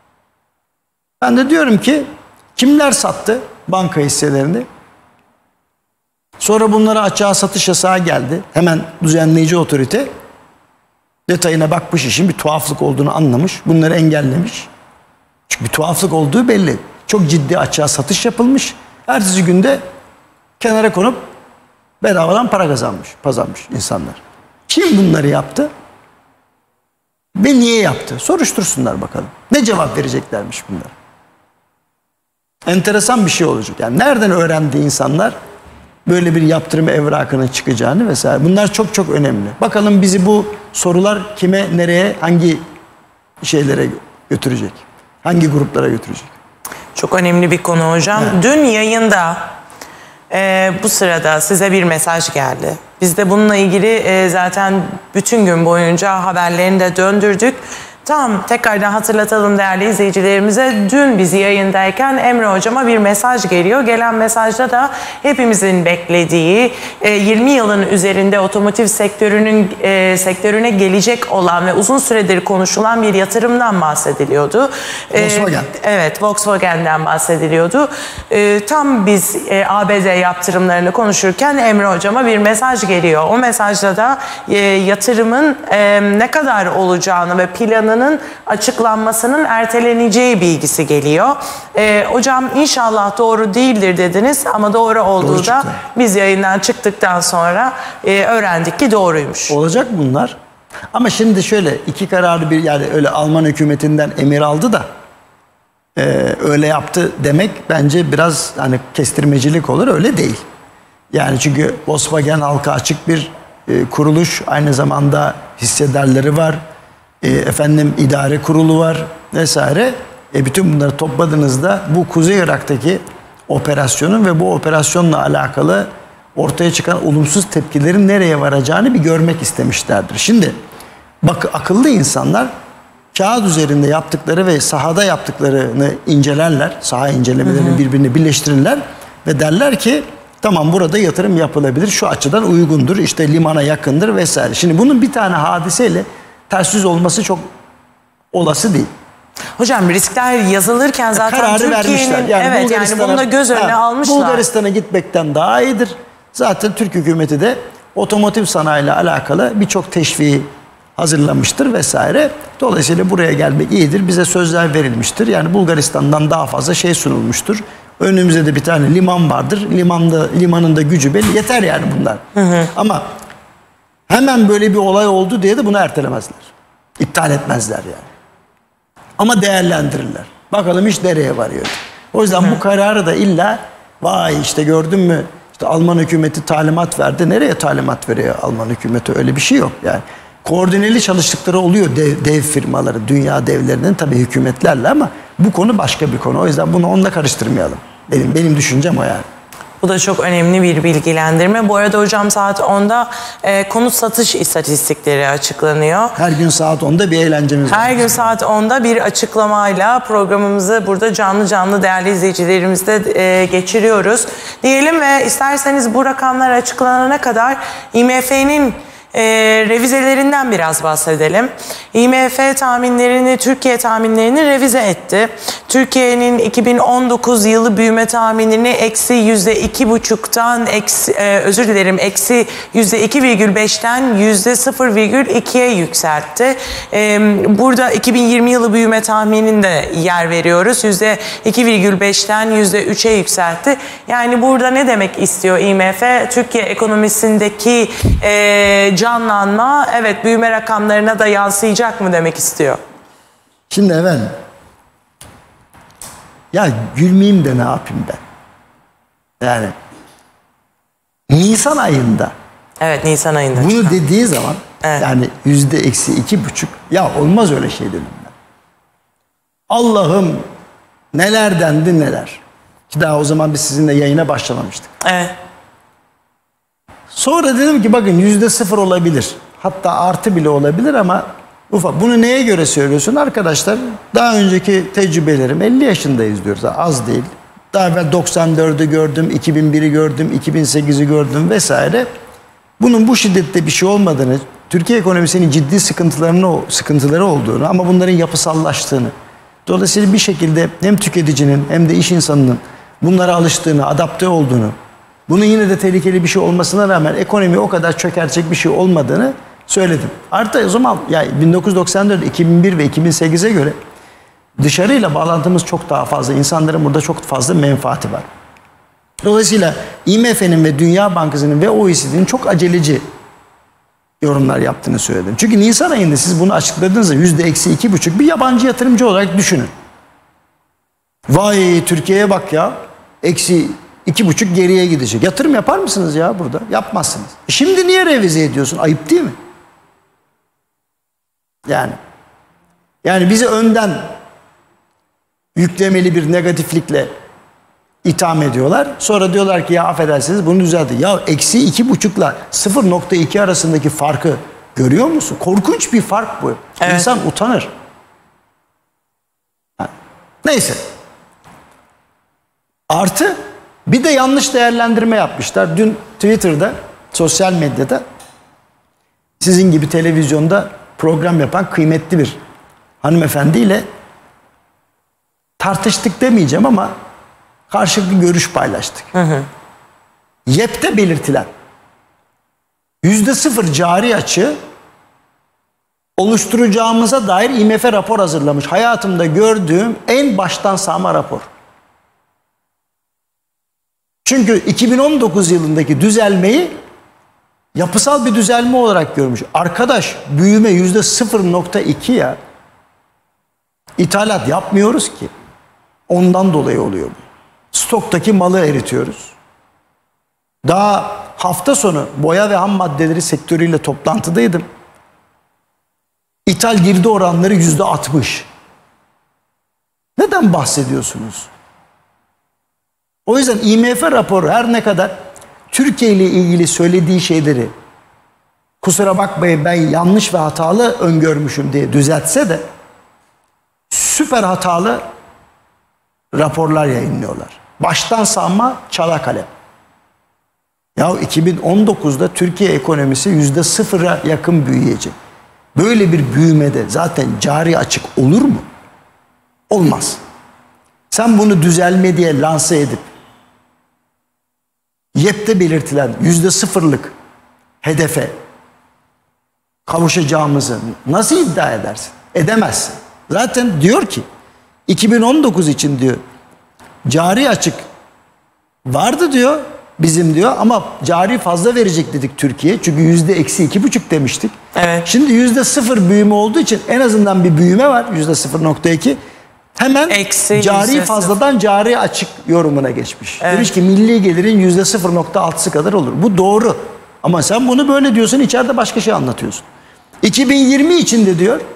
Ben de diyorum ki kimler sattı banka hisselerini? Sonra bunlara açığa satış yasağı geldi. Hemen düzenleyici otorite detayına bakmış, işin bir tuhaflık olduğunu anlamış. Bunları engellemiş. Çünkü bir tuhaflık olduğu belli. Çok ciddi açığa satış yapılmış. Ertesi günde kenara konup bedavadan para kazanmış insanlar. Kim bunları yaptı? Ve niye yaptı? Soruştursunlar bakalım. Ne cevap vereceklermiş bunlar? Enteresan bir şey olacak. Yani nereden öğrendi insanlar böyle bir yaptırım evrakının çıkacağını vesaire. Bunlar çok çok önemli. Bakalım bizi bu sorular kime, nereye, hangi şeylere götürecek? Hangi gruplara götürecek? Çok önemli bir konu hocam. Evet. Dün yayında bu sırada size bir mesaj geldi. Biz de bununla ilgili zaten bütün gün boyunca haberlerini de döndürdük. Tamam, tekrardan hatırlatalım değerli izleyicilerimize. Dün bizi yayındayken Emre Hocam'a bir mesaj geliyor. Gelen mesajda da hepimizin beklediği 20 yılın üzerinde otomotiv sektörüne gelecek olan ve uzun süredir konuşulan bir yatırımdan bahsediliyordu. Volkswagen. Evet, Volkswagen'den bahsediliyordu. Tam biz ABD yaptırımlarını konuşurken Emre Hocam'a bir mesaj geliyor. O mesajda da yatırımın ne kadar olacağını ve planının açıklanmasının erteleneceği bilgisi geliyor. Hocam inşallah doğru değildir dediniz ama doğru olduğu da biz yayından çıktıktan sonra öğrendik ki doğruymuş. Olacak bunlar. Ama şimdi şöyle iki kararı bir, yani öyle Alman hükümetinden emir aldı da öyle yaptı demek bence biraz hani kestirmecilik olur, öyle değil. Yani çünkü Volkswagen halka açık bir kuruluş, aynı zamanda hissedarları var. İdare kurulu var vesaire. Bütün bunları topladığınızda bu Kuzey Irak'taki operasyonun ve bu operasyonla alakalı ortaya çıkan olumsuz tepkilerin nereye varacağını bir görmek istemişlerdir. Şimdi bak, akıllı insanlar kağıt üzerinde yaptıkları ve sahada yaptıklarını incelerler. Saha incelemelerini birbirine birleştirirler ve derler ki tamam, burada yatırım yapılabilir, şu açıdan uygundur, işte limana yakındır vesaire. Şimdi bunun bir tane hadiseyle ters yüz olması çok olası değil. Hocam riskler yazılırken zaten kararı vermişler. Yani evet, yani bunu da göz önüne almışlar. Bulgaristan'a gitmekten daha iyidir. Zaten Türk hükümeti de otomotiv sanayiyle alakalı birçok teşviği hazırlamıştır vesaire. Dolayısıyla buraya gelmek iyidir. Bize sözler verilmiştir. Yani Bulgaristan'dan daha fazla şey sunulmuştur. Önümüzde de bir tane liman vardır. Limanın da gücü belli. Yeter yani bunlar. Ama hemen böyle bir olay oldu diye de bunu ertelemezler. İptal etmezler yani. Ama değerlendirirler. Bakalım iş nereye varıyor. O yüzden bu kararı da illa vay işte gördün mü, işte Alman hükümeti talimat verdi. Nereye talimat veriyor Alman hükümeti? Öyle bir şey yok yani. Koordineli çalıştıkları oluyor dev firmaları, dünya devlerinin, tabii hükümetlerle, ama bu konu başka bir konu. O yüzden bunu onunla karıştırmayalım. Benim düşüncem o yani. Bu da çok önemli bir bilgilendirme. Bu arada hocam saat 10'da konut satış istatistikleri açıklanıyor. Her gün saat 10'da bir eğlencemiz var. Her gün saat 10'da bir açıklamayla programımızı burada canlı değerli izleyicilerimizle geçiriyoruz. Diyelim ve isterseniz bu rakamlar açıklanana kadar IMF'nin revizelerinden biraz bahsedelim. IMF tahminlerini, Türkiye tahminlerini revize etti. Türkiye'nin 2019 yılı büyüme tahminini eksi %2,5'tan eksi %2,5'ten %0,2'ye yükseltti. Burada 2020 yılı büyüme tahminini de yer veriyoruz. %2,5'ten %3'e yükseltti. Yani burada ne demek istiyor IMF? Türkiye ekonomisindeki canlanma, evet, büyüme rakamlarına da yansıyacak mı demek istiyor? Şimdi efendim, ya gülmeyeyim de ne yapayım ben? Yani Nisan ayında. Evet, Nisan ayında. Bunu çıkan dediği zaman evet, yani %-2,5, ya olmaz öyle şey dedim ben. Allah'ım neler dendi neler. Ki daha o zaman biz sizinle yayına başlamamıştık. Evet. Sonra dedim ki bakın %0 olabilir. Hatta artı bile olabilir ama ufak. Bunu neye göre söylüyorsun? Arkadaşlar daha önceki tecrübelerim, 50 yaşındayız diyoruz. Az değil. Daha evvel 94'ü gördüm, 2001'i gördüm, 2008'i gördüm vesaire. Bunun bu şiddette bir şey olmadığını, Türkiye ekonomisinin ciddi sıkıntıları olduğunu ama bunların yapısallaştığını, dolayısıyla bir şekilde hem tüketicinin hem de iş insanının bunlara alıştığını, adapte olduğunu, bunun yine de tehlikeli bir şey olmasına rağmen ekonomi o kadar çökertecek bir şey olmadığını söyledim. Artı o zaman yani 1994, 2001 ve 2008'e göre dışarıyla bağlantımız çok daha fazla. İnsanların burada çok fazla menfaati var. Dolayısıyla IMF'nin ve Dünya Bankası'nın ve OECD'nin çok aceleci yorumlar yaptığını söyledim. Çünkü Nisan ayında siz bunu açıkladığınızda %-2,5 bir yabancı yatırımcı olarak düşünün. Vay Türkiye'ye bak ya, -2,5 geriye gidecek. Yatırım yapar mısınız ya burada? Yapmazsınız. Şimdi niye revize ediyorsun? Ayıp değil mi? Yani bizi önden yüklemeli bir negatiflikle itham ediyorlar. Sonra diyorlar ki ya affedersiniz bunu düzeltin. Ya -2,5'la 0,2 arasındaki farkı görüyor musun? Korkunç bir fark bu. Evet. İnsan utanır. Neyse. Artı bir de yanlış değerlendirme yapmışlar. Dün Twitter'da, sosyal medyada sizin gibi televizyonda program yapan kıymetli bir hanımefendiyle tartıştık demeyeceğim ama karşılıklı görüş paylaştık. YEP'te belirtilen %0 cari açığı oluşturacağımıza dair IMF rapor hazırlamış. Hayatımda gördüğüm en baştan sağma rapor. Çünkü 2019 yılındaki düzelmeyi yapısal bir düzelme olarak görmüş. Arkadaş, büyüme %0.2 ya. İthalat yapmıyoruz ki. Ondan dolayı oluyor bu. Stoktaki malı eritiyoruz. Daha hafta sonu boya ve ham maddeleri sektörüyle toplantıdaydım. İthal girdi oranları %60. Neden bahsediyorsunuz? O yüzden IMF raporu her ne kadar Türkiye ile ilgili söylediği şeyleri kusura bakmayın ben yanlış ve hatalı öngörmüşüm diye düzeltse de süper hatalı raporlar yayınlıyorlar. Baştan sağma çala kalem. Ya 2019'da Türkiye ekonomisi %0'a yakın büyüyecek. Böyle bir büyümede zaten cari açık olur mu? Olmaz. Sen bunu düzelme diye lanse edip YEP'te belirtilen %0'lık hedefe kavuşacağımızı nasıl iddia edersin? Edemezsin. Zaten diyor ki 2019 için diyor cari açık vardı diyor bizim diyor ama cari fazla verecek dedik Türkiye. Çünkü %-2,5 demiştik. Evet. Şimdi %0 büyüme olduğu için en azından bir büyüme var %0.2. Hemen Eksi cari %0. fazladan cari açık yorumuna geçmiş. Evet. Demiş ki milli gelirin %0.6'sı kadar olur. Bu doğru. Ama sen bunu böyle diyorsun, içeride başka şey anlatıyorsun. 2020 için de diyor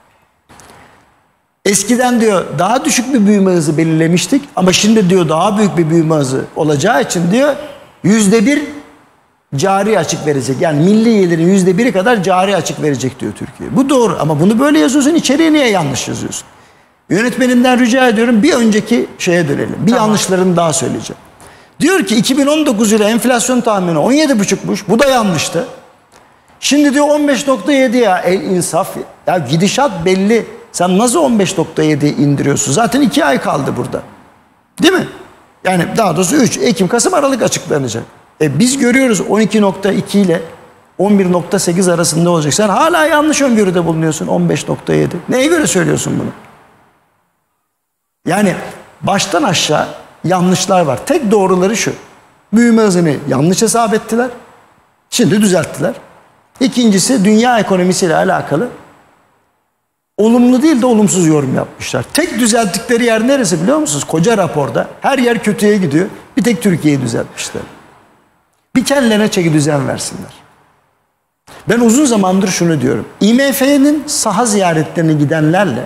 eskiden diyor daha düşük bir büyüme hızı belirlemiştik ama şimdi diyor daha büyük bir büyüme hızı olacağı için diyor %1 cari açık verecek. Yani milli gelirin %1'i kadar cari açık verecek diyor Türkiye. Bu doğru ama bunu böyle yazıyorsun, içeriye niye yanlış yazıyorsun? Yönetmenimden rica ediyorum bir önceki şeye dönelim. Bir yanlışlarını daha söyleyeceğim. Diyor ki 2019 yılı enflasyon tahmini 17,5'muş. Bu da yanlıştı. Şimdi diyor 15.7 ya, el insaf. Ya gidişat belli. Sen nasıl 15.7 indiriyorsun? Zaten 2 ay kaldı burada. Değil mi? Yani daha doğrusu 3 Ekim, Kasım, Aralık açıklanacak. Biz görüyoruz 12.2 ile 11.8 arasında olacak. Sen hala yanlış öngörüde bulunuyorsun 15.7. Neye göre söylüyorsun bunu? Yani baştan aşağı yanlışlar var. Tek doğruları şu. Büyüme hızını yanlış hesap ettiler. Şimdi düzelttiler. İkincisi dünya ekonomisiyle alakalı olumlu değil de olumsuz yorum yapmışlar. Tek düzelttikleri yer neresi biliyor musunuz? Koca raporda her yer kötüye gidiyor. Bir tek Türkiye'yi düzeltmişler. Bir kendilerine çeki düzen versinler. Ben uzun zamandır şunu diyorum. IMF'nin saha ziyaretlerine gidenlerle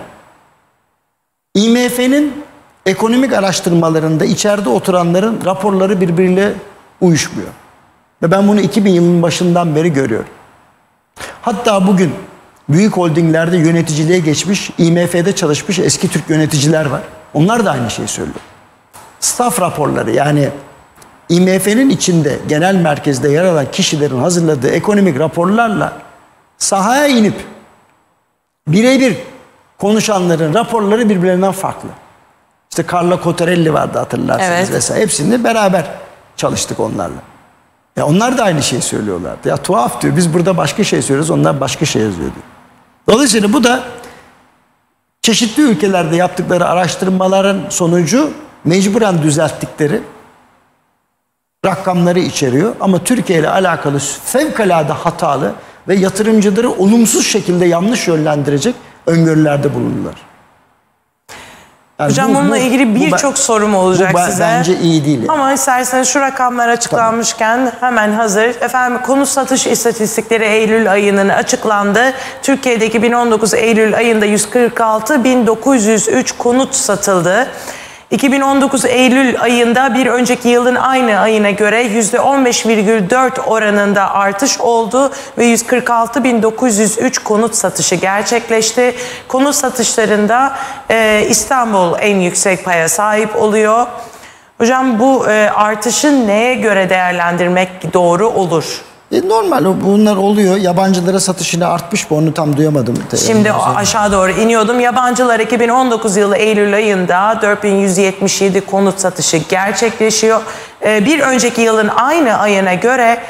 IMF'nin ekonomik araştırmalarında içeride oturanların raporları birbiriyle uyuşmuyor. Ve ben bunu 2000 yılının başından beri görüyorum. Hatta bugün büyük holdinglerde yöneticiliğe geçmiş, IMF'de çalışmış eski Türk yöneticiler var. Onlar da aynı şeyi söylüyor. Staff raporları, yani IMF'nin içinde genel merkezde yer alan kişilerin hazırladığı ekonomik raporlarla sahaya inip birebir konuşanların raporları birbirlerinden farklı. İşte Carlo Cottarelli vardı hatırlarsınız evet. vesaire. Hepsini beraber çalıştık onlarla. Ya onlar da aynı şeyi söylüyorlardı. Ya tuhaf diyor. Biz burada başka şey söylüyoruz. Onlar başka şey yazıyor diyor. Dolayısıyla bu da çeşitli ülkelerde yaptıkları araştırmaların sonucu mecburen düzelttikleri rakamları içeriyor. Ama Türkiye ile alakalı fevkalade hatalı ve yatırımcıları olumsuz şekilde yanlış yönlendirecek öngörülerde bulundular. Yani hocam bununla ilgili birçok sorum olacak size. Bence iyi değil. Yani. Ama isterseniz şu rakamlar açıklanmışken hemen hazır. Efendim konut satış istatistikleri Eylül ayının açıklandı. Türkiye'de 2019 Eylül ayında 146.903 konut satıldı. 2019 Eylül ayında bir önceki yılın aynı ayına göre %15,4 oranında artış oldu ve 146.903 konut satışı gerçekleşti. Konut satışlarında İstanbul en yüksek paya sahip oluyor. Hocam bu artışı neye göre değerlendirmek doğru olur? Normal bunlar oluyor. Yabancılara satışını artmış mı onu tam duyamadım. Şimdi aşağı doğru iniyordum. Yabancılar 2019 yılı Eylül ayında 4177 konut satışı gerçekleşiyor. Bir önceki yılın aynı ayına göre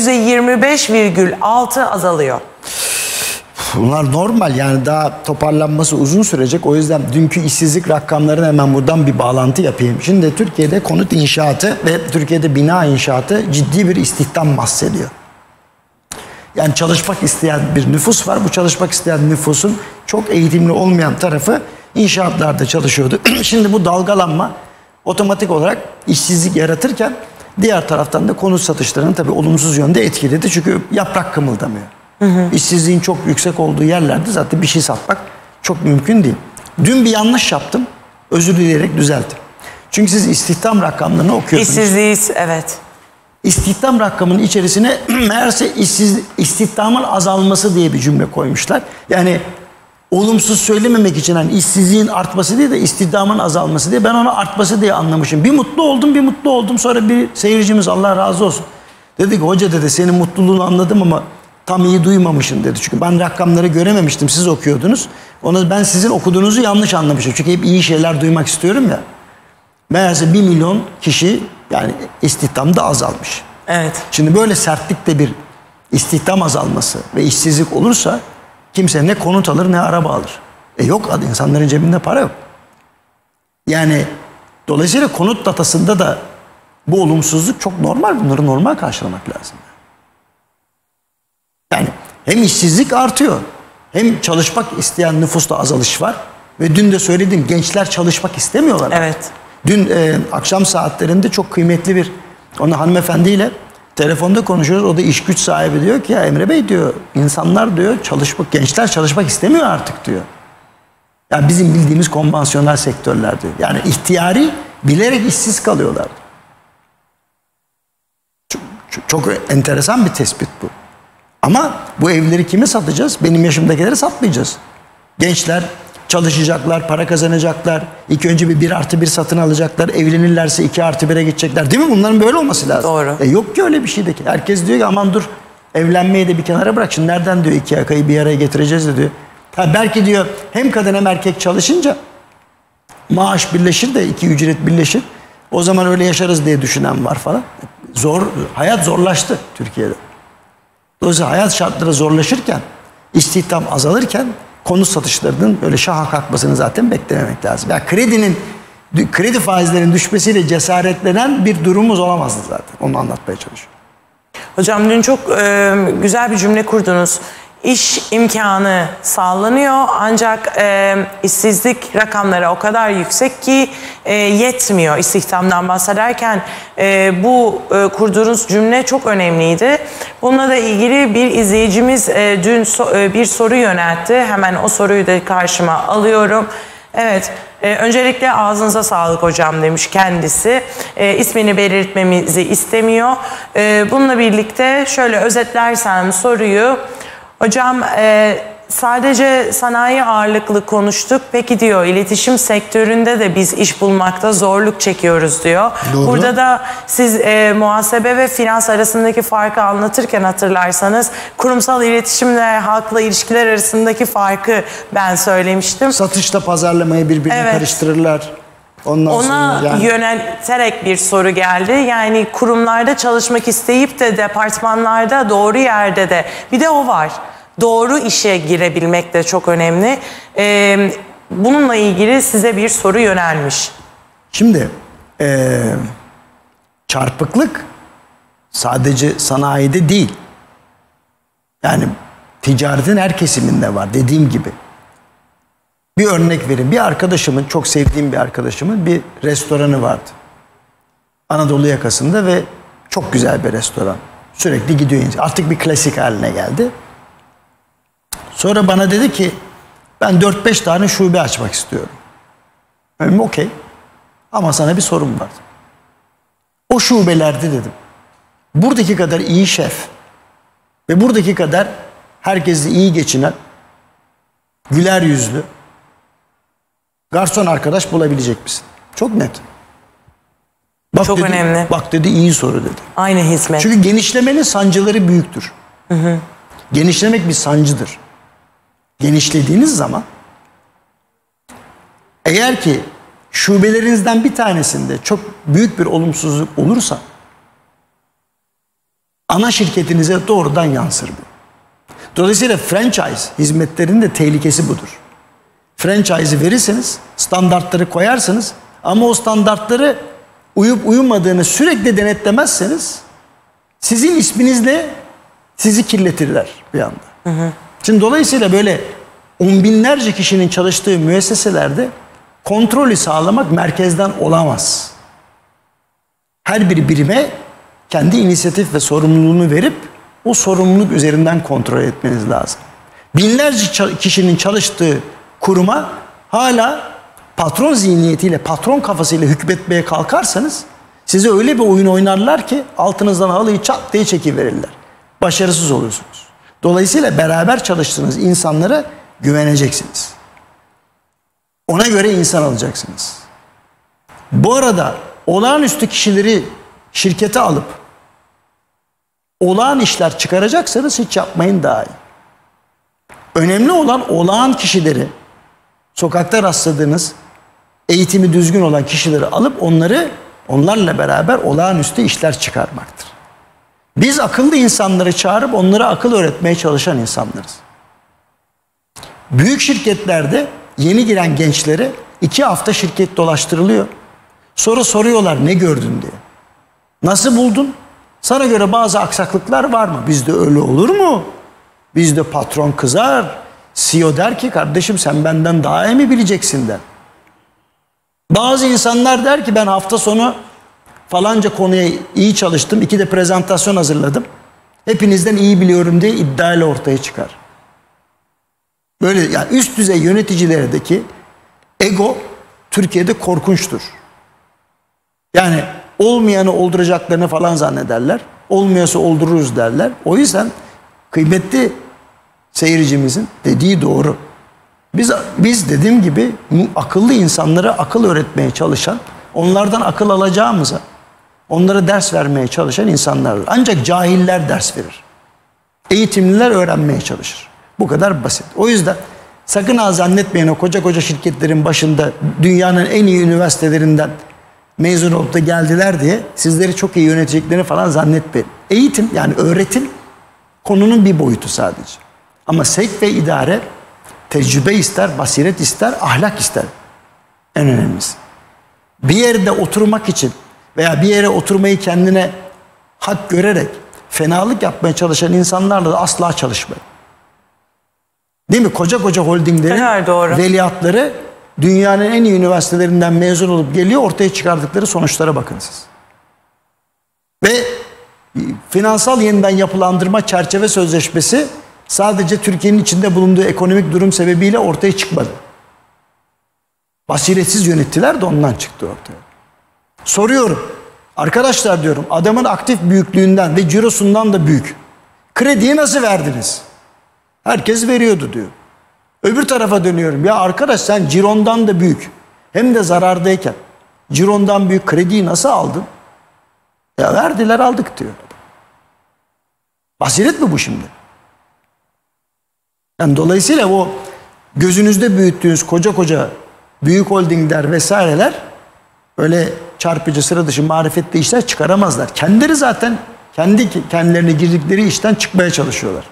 %25,6 azalıyor. Bunlar normal, yani daha toparlanması uzun sürecek. O yüzden dünkü işsizlik rakamlarına hemen buradan bir bağlantı yapayım. Şimdi Türkiye'de konut inşaatı ve Türkiye'de bina inşaatı ciddi bir istihdam bahsediyor. Yani çalışmak isteyen bir nüfus var. Bu çalışmak isteyen nüfusun çok eğitimli olmayan tarafı inşaatlarda çalışıyordu. Şimdi bu dalgalanma otomatik olarak işsizlik yaratırken diğer taraftan da konut satışlarını tabii olumsuz yönde etkiledi. Çünkü yaprak kımıldamıyor. İşsizliğin çok yüksek olduğu yerlerde zaten bir şey satmak çok mümkün değil. Dün bir yanlış yaptım. Özür dileyerek düzelttim. Çünkü siz istihdam rakamlarını okuyordunuz. İşsizliği, evet. İstihdam rakamının içerisine meğerse istihdamın azalması diye bir cümle koymuşlar. Yani olumsuz söylememek için hani işsizliğin artması değil de istihdamın azalması diye, ben onu artması diye anlamışım. Bir mutlu oldum. Sonra bir seyircimiz, Allah razı olsun, dedi ki hoca dedi senin mutluluğunu anladım ama tam iyi duymamışım dedi. Çünkü ben rakamları görememiştim, siz okuyordunuz. Onu ben sizin okuduğunuzu yanlış anlamışım. Çünkü hep iyi şeyler duymak istiyorum ya. Meğerse 1 milyon kişi yani istihdamda azalmış. Evet. Şimdi böyle sertlikte bir istihdam azalması ve işsizlik olursa kimse ne konut alır ne araba alır. Yok, insanların cebinde para yok. Yani dolayısıyla konut datasında da bu olumsuzluk çok normal. Bunları normal karşılamak lazım. Yani hem işsizlik artıyor, hem çalışmak isteyen nüfusta azalış var. Ve dün de söyledim, gençler çalışmak istemiyorlar. Evet. Dün akşam saatlerinde çok kıymetli bir hanımefendiyle telefonda konuşuyoruz. O da iş güç sahibi, diyor ki ya Emre Bey diyor, insanlar diyor gençler çalışmak istemiyor artık diyor. Yani bizim bildiğimiz konvansiyonel sektörler diyor. Yani ihtiyari bilerek işsiz kalıyorlar. Çok enteresan bir tespit bu. Ama bu evleri kime satacağız? Benim yaşımdakileri satmayacağız. Gençler çalışacaklar, para kazanacaklar. İlk önce bir 1+1 satın alacaklar. Evlenirlerse 2+1'e gidecekler. Değil mi? Bunların böyle olması lazım. Doğru. Yok ki öyle bir şey de ki. Herkes diyor ki aman dur, evlenmeyi de bir kenara bırak. Şimdi nereden diyor 2 yakayı bir araya getireceğiz de diyor. Belki diyor hem kadın hem erkek çalışınca maaş birleşir de 2 ücret birleşir. O zaman öyle yaşarız diye düşünen var falan. Hayat zorlaştı Türkiye'de. Dolayısıyla hayat şartları zorlaşırken, istihdam azalırken konut satışlarının öyle şaha kalkmasını zaten beklememek lazım. Yani kredi faizlerinin düşmesiyle cesaretlenen bir durumumuz olamazdı zaten. Onu anlatmaya çalışıyorum. Hocam dün çok güzel bir cümle kurdunuz. İş imkanı sağlanıyor ancak işsizlik rakamları o kadar yüksek ki yetmiyor istihdamdan bahsederken. Bu kurduğunuz cümle çok önemliydi. Bununla da ilgili bir izleyicimiz dün bir soru yöneltti. Hemen o soruyu da karşıma alıyorum. Evet, öncelikle ağzınıza sağlık hocam demiş kendisi. İsmini belirtmemizi istemiyor. Bununla birlikte şöyle özetlersem soruyu... Hocam sadece sanayi ağırlıklı konuştuk. Peki diyor, iletişim sektöründe de biz iş bulmakta zorluk çekiyoruz diyor. Doğru. Burada da siz muhasebe ve finans arasındaki farkı anlatırken hatırlarsanız kurumsal iletişimle halkla ilişkiler arasındaki farkı ben söylemiştim. Satışla pazarlamayı birbirine karıştırırlar. Ona yönelterek bir soru geldi. Yani kurumlarda çalışmak isteyip de departmanlarda doğru yerde de bir de o var. Doğru işe girebilmek de çok önemli. Bununla ilgili size bir soru yönelmiş. Şimdi çarpıklık sadece sanayide değil. Yani ticaretin her kesiminde var dediğim gibi. Bir örnek vereyim. Bir arkadaşımın, çok sevdiğim bir arkadaşımın bir restoranı vardı. Anadolu yakasında ve çok güzel bir restoran. Sürekli gidiyor. Artık bir klasik haline geldi. Sonra bana dedi ki ben 4-5 tane şube açmak istiyorum. Okey. Ama sana bir sorum var. O şubelerde dedim, buradaki kadar iyi şef ve buradaki kadar herkesle iyi geçinen, güler yüzlü garson arkadaş bulabilecek misin? Çok net. Bak Çok dedi, önemli. Bak dedi, iyi soru dedi. Aynı hizmet. Çünkü genişlemenin sancıları büyüktür. Genişlemek bir sancıdır. Genişlediğiniz zaman eğer ki şubelerinizden bir tanesinde çok büyük bir olumsuzluk olursa ana şirketinize doğrudan yansır bu. Dolayısıyla franchise hizmetlerinin de tehlikesi budur. Franchise'i verirseniz, standartları koyarsınız ama o standartları uyup uyumadığını sürekli denetlemezseniz sizin isminizle sizi kirletirler bir anda. Şimdi dolayısıyla böyle on binlerce kişinin çalıştığı müesseselerde kontrolü sağlamak merkezden olamaz. Her bir birime kendi inisiyatif ve sorumluluğunu verip o sorumluluk üzerinden kontrol etmeniz lazım. Binlerce kişinin çalıştığı kuruma hala patron zihniyetiyle, patron kafasıyla hükmetmeye kalkarsanız size öyle bir oyun oynarlar ki altınızdan halıyı çat diye çekiverirler. Başarısız olursunuz. Dolayısıyla beraber çalıştığınız insanlara güveneceksiniz. Ona göre insan alacaksınız. Bu arada olağanüstü kişileri şirkete alıp olağan işler çıkaracaksanız hiç yapmayın daha iyi. Önemli olan olağan kişileri, sokakta rastladığınız eğitimi düzgün olan kişileri alıp onlarla beraber olağanüstü işler çıkarmaktır. Biz akıllı insanları çağırıp onlara akıl öğretmeye çalışan insanlarız. Büyük şirketlerde yeni giren gençlere 2 hafta şirket dolaştırılıyor. Sonra soruyorlar ne gördün diye. Nasıl buldun? Sana göre bazı aksaklıklar var mı? Bizde öyle olur mu? Bizde patron kızar. CEO der ki kardeşim sen benden daha iyi mi bileceksin der. Bazı insanlar der ki ben hafta sonu falanca konuya iyi çalıştım. 2 de prezentasyon hazırladım. Hepinizden iyi biliyorum diye iddiayla ortaya çıkar. Böyle yani üst düzey yöneticilerdeki ego Türkiye'de korkunçtur. Yani olmayanı olduracaklarını falan zannederler. Olmuyorsa oldururuz derler. O yüzden kıymetli seyircimizin dediği doğru. Biz dediğim gibi akıllı insanlara akıl öğretmeye çalışan, onlardan akıl alacağımıza, onlara ders vermeye çalışan insanlardır. Ancak cahiller ders verir. Eğitimliler öğrenmeye çalışır. Bu kadar basit. O yüzden sakın ha zannetmeyin o koca şirketlerin başında dünyanın en iyi üniversitelerinden mezun olup da geldiler diye sizleri çok iyi yöneteceklerini falan zannetmeyin. Eğitim yani öğretim konunun bir boyutu sadece. Ama sevk ve idare tecrübe ister, basiret ister, ahlak ister. En önemlisi. Bir yerde oturmak için veya bir yere oturmayı kendine hak görerek fenalık yapmaya çalışan insanlarla da asla çalışmayın. Değil mi? Koca holdinglerin veliahtları dünyanın en iyi üniversitelerinden mezun olup geliyor, ortaya çıkardıkları sonuçlara bakın siz. Ve finansal yeniden yapılandırma çerçeve sözleşmesi sadece Türkiye'nin içinde bulunduğu ekonomik durum sebebiyle ortaya çıkmadı. Basiretsiz yönettiler de ondan çıktı ortaya. Soruyorum. Arkadaşlar diyorum adamın aktif büyüklüğünden ve cirosundan da büyük. Krediyi nasıl verdiniz? Herkes veriyordu diyor. Öbür tarafa dönüyorum. Ya arkadaş sen cirondan da büyük. Hem de zarardayken. Cirondan büyük krediyi nasıl aldın? Ya verdiler aldık diyor. Basiret mi bu şimdi? Yani dolayısıyla o gözünüzde büyüttüğünüz koca büyük holdingler vesaireler öyle çarpıcı sıra dışı marifetli işler çıkaramazlar. Kendileri zaten kendilerine girdikleri işten çıkmaya çalışıyorlar.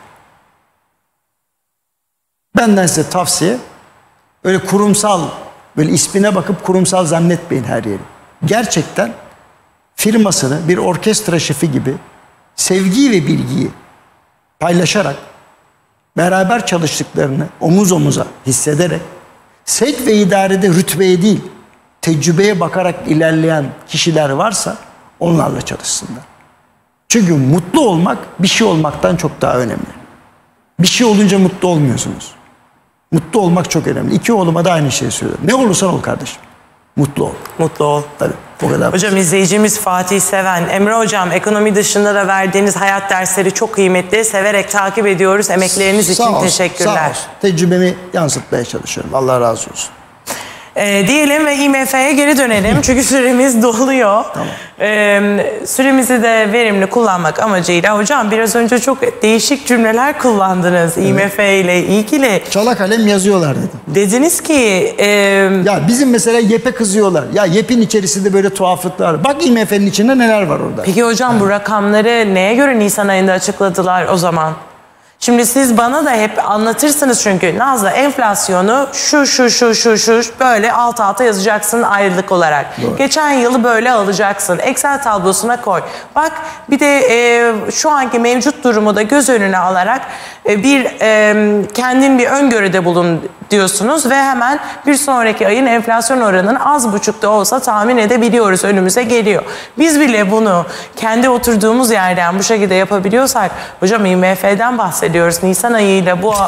Benden size tavsiye öyle kurumsal böyle ismine bakıp kurumsal zannetmeyin her yeri. Gerçekten firmasını bir orkestra şefi gibi sevgiyi ve bilgiyi paylaşarak beraber çalıştıklarını omuz omuza hissederek sevk ve idarede rütbeye değil tecrübeye bakarak ilerleyen kişiler varsa onlarla çalışsınlar. Çünkü mutlu olmak bir şey olmaktan çok daha önemli. Bir şey olunca mutlu olmuyorsunuz. Mutlu olmak çok önemli. 2 oğluma da aynı şeyi söylüyorum. Ne olursan ol kardeşim. Mutlu ol. Mutlu ol. Tabii. O kadar. Hocam izleyicimiz Fatih Seven. Emre hocam, ekonomi dışında da verdiğiniz hayat dersleri çok kıymetli. Severek takip ediyoruz. Emekleriniz için Sağ ol, teşekkürler. Sağ ol. Tecrübemi yansıtmaya çalışıyorum. Allah razı olsun. Diyelim ve IMF'ye geri dönelim. Çünkü süremiz doluyor. Tamam. Süremizi de verimli kullanmak amacıyla hocam biraz önce çok değişik cümleler kullandınız IMF ile ilgili. Çala kalem yazıyorlar dedim. Dediniz ki... Ya bizim mesela YEP'e kızıyorlar. Ya YEP'in içerisinde böyle tuhaflıklar var. Bak IMF'nin içinde neler var orada. Peki hocam bu rakamları neye göre Nisan ayında açıkladılar o zaman? Şimdi siz bana da hep anlatırsınız çünkü Nazlı enflasyonu şu böyle alt alta yazacaksın ayrılık olarak. Doğru. Geçen yılı böyle alacaksın. Excel tablosuna koy. Bak bir de şu anki mevcut durumu da göz önüne alarak kendin bir öngörüde bulun diyorsunuz ve hemen bir sonraki ayın enflasyon oranını az buçuk da olsa tahmin edebiliyoruz, önümüze geliyor. Biz bile bunu kendi oturduğumuz yerden bu şekilde yapabiliyorsak hocam IMF'den bahsediyoruz. Nisan ayıyla bu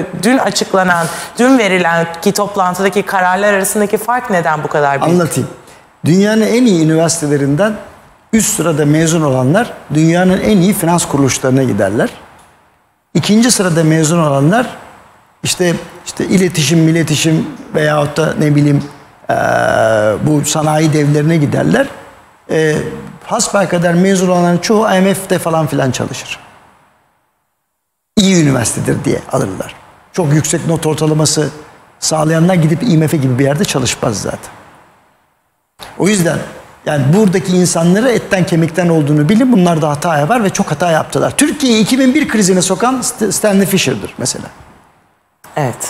dün verilen ki toplantıdaki kararlar arasındaki fark neden bu kadar büyük? Anlatayım. Dünyanın en iyi üniversitelerinden üst sırada mezun olanlar dünyanın en iyi finans kuruluşlarına giderler. İkinci sırada mezun olanlar işte iletişim veyahut da ne bileyim bu sanayi devlerine giderler. Hasbelkader mezun olanların çoğu IMF'de falan filan çalışır. İyi üniversitedir diye alırlar. Çok yüksek not ortalaması sağlayanlar gidip IMF gibi bir yerde çalışmaz zaten. O yüzden yani buradaki insanları etten kemikten olduğunu bilin. Bunlarda hata yapar ve çok hata yaptılar. Türkiye'yi 2001 krizine sokan Stanley Fischer'dır mesela. Evet.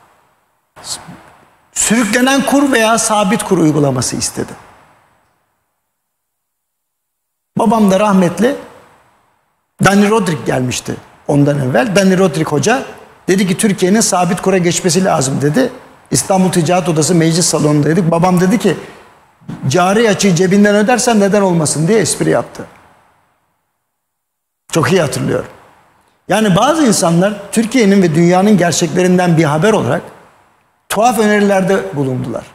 Sürüklenen kur veya sabit kur uygulaması istedi. Babam da rahmetli Danny Rodrik gelmişti ondan evvel. Danny Rodrik hoca dedi ki Türkiye'nin sabit kura geçmesi lazım dedi. İstanbul Ticaret Odası meclis salonunda dedik. Babam dedi ki cari açığı cebinden ödersen neden olmasın diye espri yaptı. Çok iyi hatırlıyorum. Yani bazı insanlar Türkiye'nin ve dünyanın gerçeklerinden bir haber olarak tuhaf önerilerde bulundular.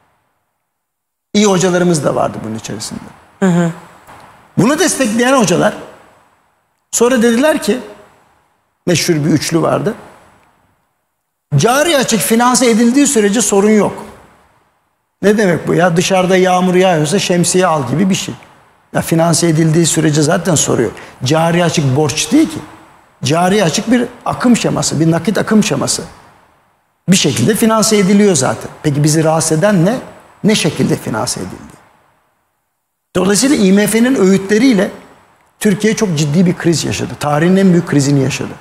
İyi hocalarımız da vardı bunun içerisinde. Bunu destekleyen hocalar sonra dediler ki meşhur bir üçlü vardı. Cari açık finanse edildiği sürece sorun yok. Ne demek bu ya? Dışarıda yağmur yağıyorsa şemsiye al gibi bir şey. Ya finanse edildiği sürece zaten soruyor. Cari açık borç değil ki. Cari açık bir akım şeması, bir nakit akım şeması. Bir şekilde finanse ediliyor zaten. Peki bizi rahatsız eden ne? Ne şekilde finanse edildi? Dolayısıyla IMF'nin öğütleriyle Türkiye çok ciddi bir kriz yaşadı. Tarihin en büyük krizini yaşadı.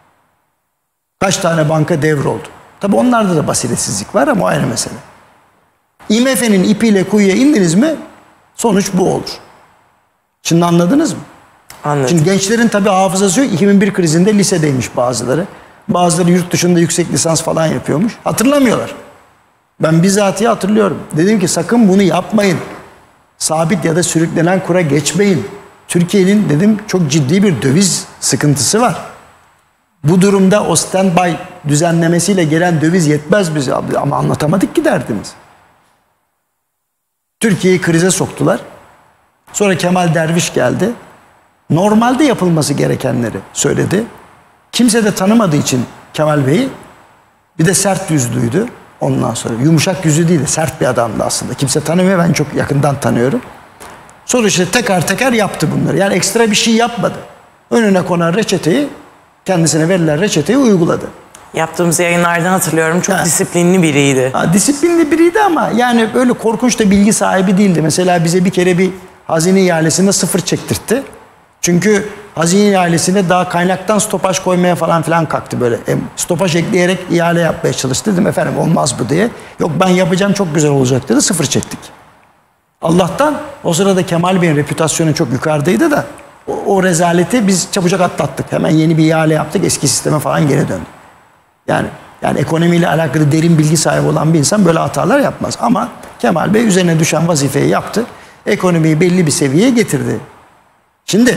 Kaç tane banka devroldu. Tabii onlarda da basiretsizlik var ama o ayrı mesele. IMF'nin ipiyle kuyuya indiniz mi sonuç bu olur. Şimdi anladınız mı? Anladım. Şimdi gençlerin tabii hafızası yok. 2001 krizinde lisedeymiş bazıları. Bazıları yurt dışında yüksek lisans falan yapıyormuş. Hatırlamıyorlar. Ben bizatihi hatırlıyorum. Dedim ki sakın bunu yapmayın. Sabit ya da sürüklenen kura geçmeyin. Türkiye'nin dedim çok ciddi bir döviz sıkıntısı var. Bu durumda o standby düzenlemesiyle gelen döviz yetmez bize ama anlatamadık ki derdimiz. Türkiye'yi krize soktular. Sonra Kemal Derviş geldi. Normalde yapılması gerekenleri söyledi. Kimse de tanımadığı için Kemal Bey'i bir de sert yüzlüydü. Ondan sonra yumuşak yüzü değil de sert bir adamdı aslında. Kimse tanımıyor, ben çok yakından tanıyorum. Sonra işte teker teker yaptı bunları. Yani ekstra bir şey yapmadı. Önüne konan reçeteyi, kendisine verilen reçeteyi uyguladı. Yaptığımız yayınlardan hatırlıyorum. Çok disiplinli biriydi. Disiplinli biriydi ama yani böyle korkunç da bilgi sahibi değildi. Mesela bize bir kere bir hazine ihalesinde sıfır çektirtti. Çünkü hazine ihalesine daha kaynaktan stopaj koymaya falan filan kalktı böyle. Stopaj ekleyerek ihale yapmaya çalıştı. Dedim efendim olmaz bu diye. Yok ben yapacağım çok güzel olacak dedi. Sıfır çektik. Allah'tan o sırada Kemal Bey'in reputasyonu çok yukarıdaydı da o rezaleti biz çabucak atlattık. Hemen yeni bir ihale yaptık. Eski sisteme falan geri döndük. Yani ekonomiyle alakalı derin bilgi sahibi olan bir insan böyle hatalar yapmaz. Ama Kemal Bey üzerine düşen vazifeyi yaptı. Ekonomiyi belli bir seviyeye getirdi. Şimdi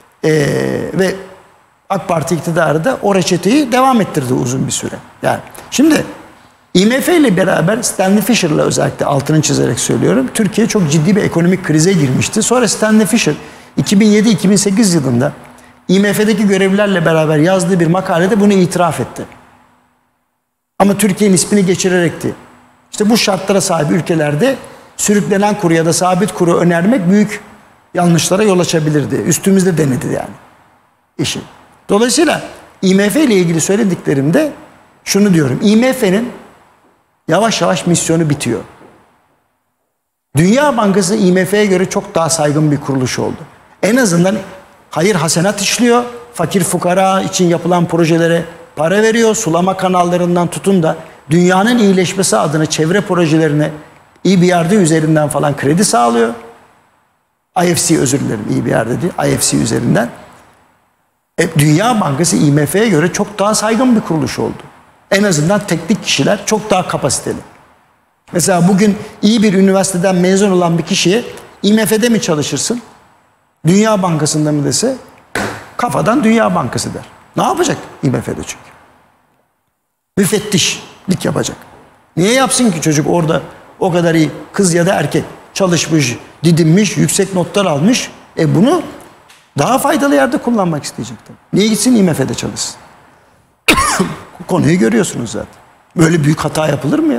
ve AK Parti iktidarı da o reçeteyi devam ettirdi uzun bir süre. Yani şimdi IMF ile beraber Stanley Fischer'la özellikle altını çizerek söylüyorum. Türkiye çok ciddi bir ekonomik krize girmişti. Sonra Stanley Fischer 2007-2008 yılında IMF'deki görevlilerle beraber yazdığı bir makalede bunu itiraf etti. Ama Türkiye'nin ismini geçirerekti. İşte bu şartlara sahip ülkelerde sürüklenen kuru ya da sabit kuru önermek büyük yanlışlara yol açabilirdi. Üstümüzde denedi yani işi. Dolayısıyla IMF ile ilgili söylediklerimde şunu diyorum. IMF'nin yavaş yavaş misyonu bitiyor. Dünya Bankası IMF'ye göre çok daha saygın bir kuruluş oldu. En azından hayır hasenat işliyor. Fakir fukara için yapılan projelere para veriyor. Sulama kanallarından tutun da dünyanın iyileşmesi adına çevre projelerine EBRD üzerinden falan kredi sağlıyor. IFC özür dilerim, EBRD değil, IFC üzerinden. Dünya Bankası IMF'ye göre çok daha saygın bir kuruluş oldu. En azından teknik kişiler çok daha kapasiteli. Mesela bugün iyi bir üniversiteden mezun olan bir kişiye IMF'de mi çalışırsın, Dünya Bankası'nda mı dese kafadan Dünya Bankası der. Ne yapacak IMF'de çünkü? Müfettişlik yapacak. Niye yapsın ki çocuk orada o kadar iyi kız ya da erkek çalışmış, didinmiş, yüksek notlar almış. Bunu daha faydalı yerde kullanmak isteyecektim. Niye gitsin IMF'de çalışsın? Konuyu görüyorsunuz zaten. Böyle büyük hata yapılır mı ya?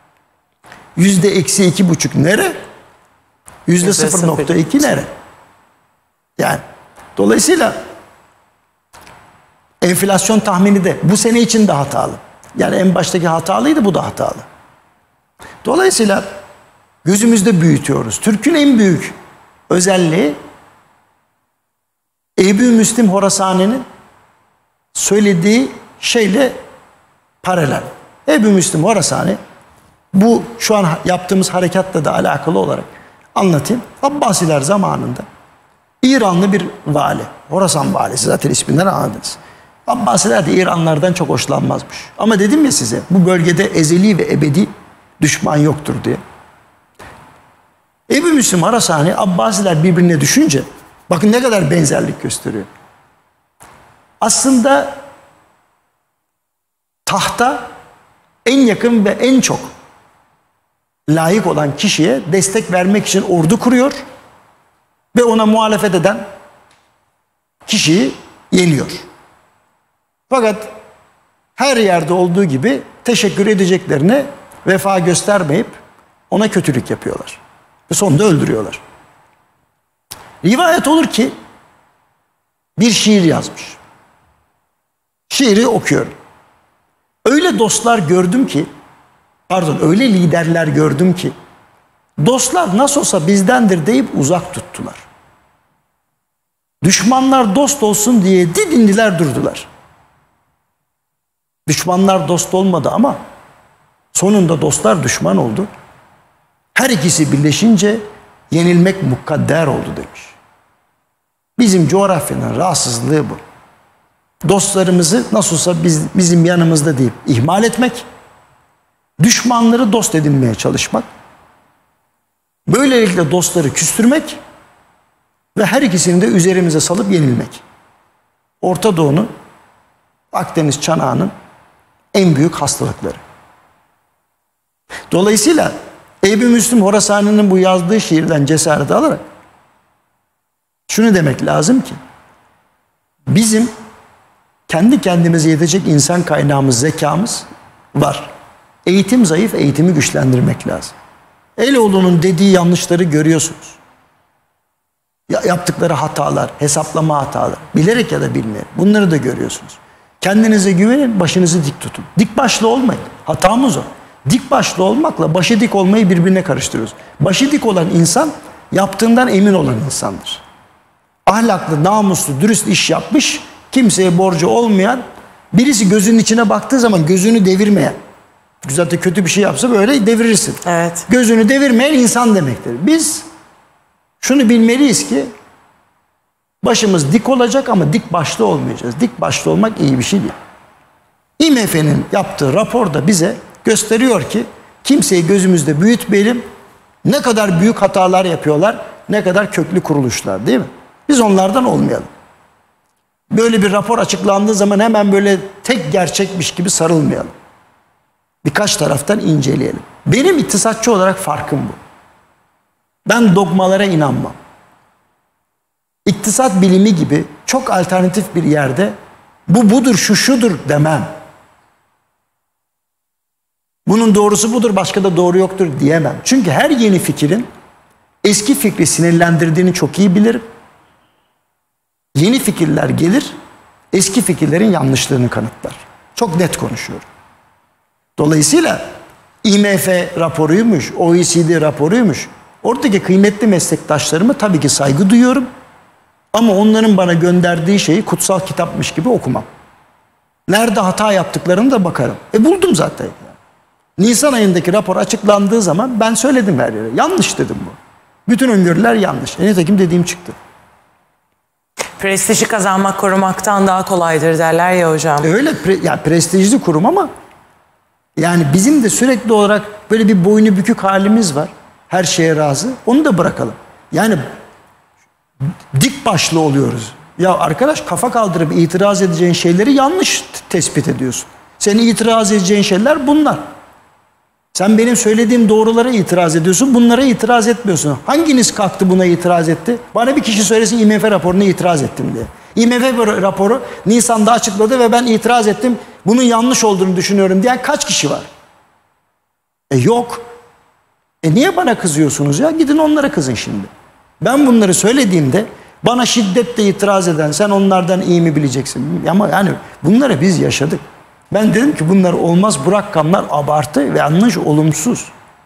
%-2,5 nere? %0,2 nere? Yani dolayısıyla enflasyon tahmini de bu sene için de hatalı. Yani en baştaki hatalıydı, bu da hatalı. Dolayısıyla gözümüzde büyütüyoruz. Türk'ün en büyük özelliği Ebu Müslim Horasani'nin söylediği şeyle paralel. Ebu Müslim Horasani, bu şu an yaptığımız harekatla da alakalı olarak anlatayım. Abbasiler zamanında İranlı bir vali, Horasan valisi, zaten isminden anladınız. Abbasiler de İranlardan çok hoşlanmazmış. Ama dedim ya size, bu bölgede ezeli ve ebedi düşman yoktur diye. Ebu Müslim Horasani, Abbasiler birbirine düşünce, bakın ne kadar benzerlik gösteriyor. Aslında tahta en yakın ve en çok layık olan kişiye destek vermek için ordu kuruyor ve ona muhalefet eden kişiyi yeniyor. Fakat her yerde olduğu gibi teşekkür edeceklerine vefa göstermeyip ona kötülük yapıyorlar. Ve sonunda öldürüyorlar. Rivayet olur ki bir şiir yazmış. Şiiri okuyorum. Öyle dostlar gördüm ki, öyle liderler gördüm ki, dostlar nasıl olsa bizdendir deyip uzak tuttular. Düşmanlar dost olsun diye didindiler durdular. Düşmanlar dost olmadı ama sonunda dostlar düşman oldu. Her ikisi birleşince yenilmek mukadder oldu demiş. Bizim coğrafyanın rahatsızlığı bu. Dostlarımızı nasıl olsa bizim yanımızda deyip ihmal etmek, düşmanları dost edinmeye çalışmak, böylelikle dostları küstürmek ve her ikisini de üzerimize salıp yenilmek. Orta Doğu'nun, Akdeniz çanağının en büyük hastalıkları. Dolayısıyla Ebu Müslim Horasani'nin bu yazdığı şiirden cesaret alarak şunu demek lazım ki, bizim kendi kendimize yetecek insan kaynağımız, zekamız var. Eğitim zayıf, eğitimi güçlendirmek lazım. Eloğlu'nun dediği yanlışları görüyorsunuz. Yaptıkları hatalar, hesaplama hataları, bilerek ya da bilmeyerek, bunları da görüyorsunuz. Kendinize güvenin, başınızı dik tutun. Dik başlı olmayın. Hatamız o. Dik başlı olmakla başı dik olmayı birbirine karıştırıyoruz. Başı dik olan insan, yaptığından emin olan insandır. Ahlaklı, namuslu, dürüst iş yapmış, kimseye borcu olmayan, birisi gözünün içine baktığı zaman gözünü devirmeyen, zaten kötü bir şey yapsa böyle devirirsin. Evet. Gözünü devirmeyen insan demektir. Biz şunu bilmeliyiz ki, başımız dik olacak ama dik başlı olmayacağız. Dik başlı olmak iyi bir şey değil. IMF'nin yaptığı rapor da bize gösteriyor ki, kimseyi gözümüzde büyütmeyelim. Ne kadar büyük hatalar yapıyorlar, ne kadar köklü kuruluşlar, değil mi? Biz onlardan olmayalım. Böyle bir rapor açıklandığı zaman hemen böyle tek gerçekmiş gibi sarılmayalım. Birkaç taraftan inceleyelim. Benim iktisatçı olarak farkım bu. Ben dogmalara inanmam. İktisat bilimi gibi çok alternatif bir yerde bu budur, şu şudur demem. Bunun doğrusu budur, başka da doğru yoktur diyemem. Çünkü her yeni fikrin eski fikri sinirlendirdiğini çok iyi bilirim. Yeni fikirler gelir, eski fikirlerin yanlışlığını kanıtlar. Çok net konuşuyorum. Dolayısıyla IMF raporuymuş, OECD raporuymuş. Oradaki kıymetli meslektaşlarıma tabii ki saygı duyuyorum. Ama onların bana gönderdiği şeyi kutsal kitapmış gibi okumam. Nerede hata yaptıklarını da bakarım. Buldum zaten. Nisan ayındaki rapor açıklandığı zaman ben söyledim her yere. Yanlış dedim bu. Bütün öngörüler yanlış. Nitekim dediğim çıktı. Prestiji kazanmak korumaktan daha kolaydır derler ya hocam. Öyle yani prestijli kurum ama yani bizim de sürekli olarak böyle bir boynu bükük halimiz var. Her şeye razı. Onu da bırakalım. Yani dik başlı oluyoruz. Ya arkadaş, kafa kaldırıp itiraz edeceğin şeyleri yanlış tespit ediyorsun. Senin itiraz edeceğin şeyler bunlar. Sen benim söylediğim doğrulara itiraz ediyorsun, bunlara itiraz etmiyorsun. Hanginiz kalktı buna itiraz etti? Bana bir kişi söylesin IMF raporuna itiraz ettim diye. IMF raporu Nisan'da açıkladı ve ben itiraz ettim. Bunun yanlış olduğunu düşünüyorum diyen kaç kişi var? Yok. Niye bana kızıyorsunuz ya? Gidin onlara kızın şimdi. Ben bunları söylediğimde bana şiddetle itiraz eden, sen onlardan iyi mi bileceksin? Ama yani bunları biz yaşadık. Ben dedim ki bunlar olmaz, bu rakamlar abartı ve yanlış, olumsuz.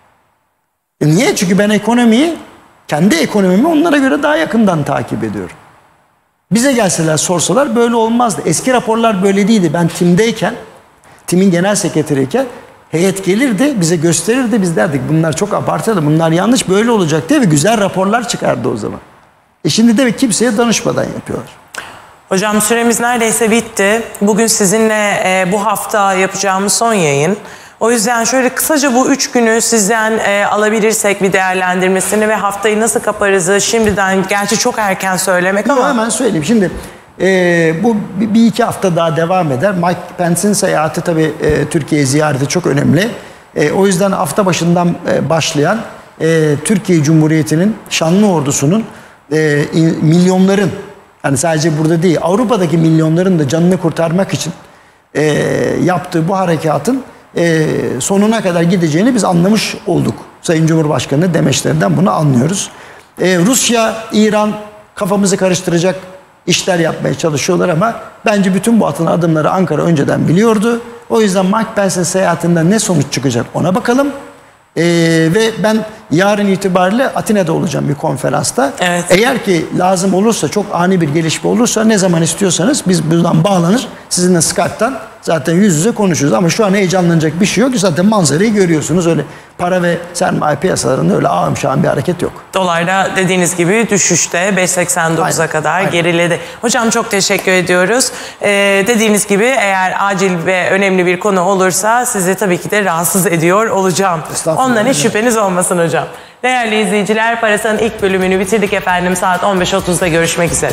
Niye? Çünkü ben ekonomiyi, kendi ekonomimi onlara göre daha yakından takip ediyorum. Bize gelseler sorsalar böyle olmazdı. Eski raporlar böyle değildi. Ben timdeyken, timin genel sekreteriyken heyet gelirdi, bize gösterirdi, biz derdik bunlar çok abartılı, bunlar yanlış, böyle olacak diye ve güzel raporlar çıkardı o zaman. Şimdi demek kimseye danışmadan yapıyorlar. Hocam süremiz neredeyse bitti. Bugün sizinle bu hafta yapacağımız son yayın. O yüzden şöyle kısaca bu 3 günü sizden alabilirsek bir değerlendirmesini ve haftayı nasıl kaparızı şimdiden, gerçi çok erken söylemek ama. Hemen söyleyeyim. Şimdi bu bir iki hafta daha devam eder. Mike Pence'in seyahati tabii Türkiye ziyareti çok önemli. O yüzden hafta başından başlayan Türkiye Cumhuriyeti'nin şanlı ordusunun milyonların, yani sadece burada değil Avrupa'daki milyonların da canını kurtarmak için yaptığı bu harekatın sonuna kadar gideceğini biz anlamış olduk. Sayın Cumhurbaşkanı demeçlerinden bunu anlıyoruz. Rusya, İran kafamızı karıştıracak işler yapmaya çalışıyorlar ama bence bütün bu atılan adımları Ankara önceden biliyordu. O yüzden Mike Pence'in seyahatinden ne sonuç çıkacak ona bakalım. Ve ben yarın itibariyle Atina'da olacağım bir konferansta. Evet. Eğer ki lazım olursa, çok ani bir gelişme olursa, ne zaman istiyorsanız biz buradan bağlanır. Sizinle Skype'tan zaten yüz yüze konuşuruz. Ama şu an heyecanlanacak bir şey yok. Zaten manzarayı görüyorsunuz. Öyle para ve sermaye piyasalarında öyle ağım şahım bir hareket yok. Dolayla dediğiniz gibi düşüşte 5.89'a kadar geriledi. Hocam çok teşekkür ediyoruz. Dediğiniz gibi eğer acil ve önemli bir konu olursa sizi tabii ki de rahatsız ediyor olacağım. Ondan hiç şüpheniz olmasın hocam. Değerli izleyiciler, Parasa'nın ilk bölümünü bitirdik efendim. Saat 15.30'da görüşmek üzere.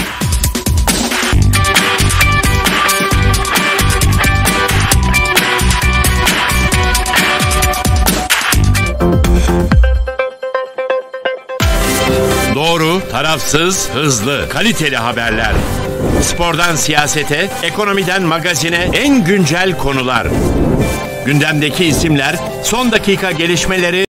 Doğru, tarafsız, hızlı, kaliteli haberler. Spordan siyasete, ekonomiden magazine en güncel konular. Gündemdeki isimler, son dakika gelişmeleri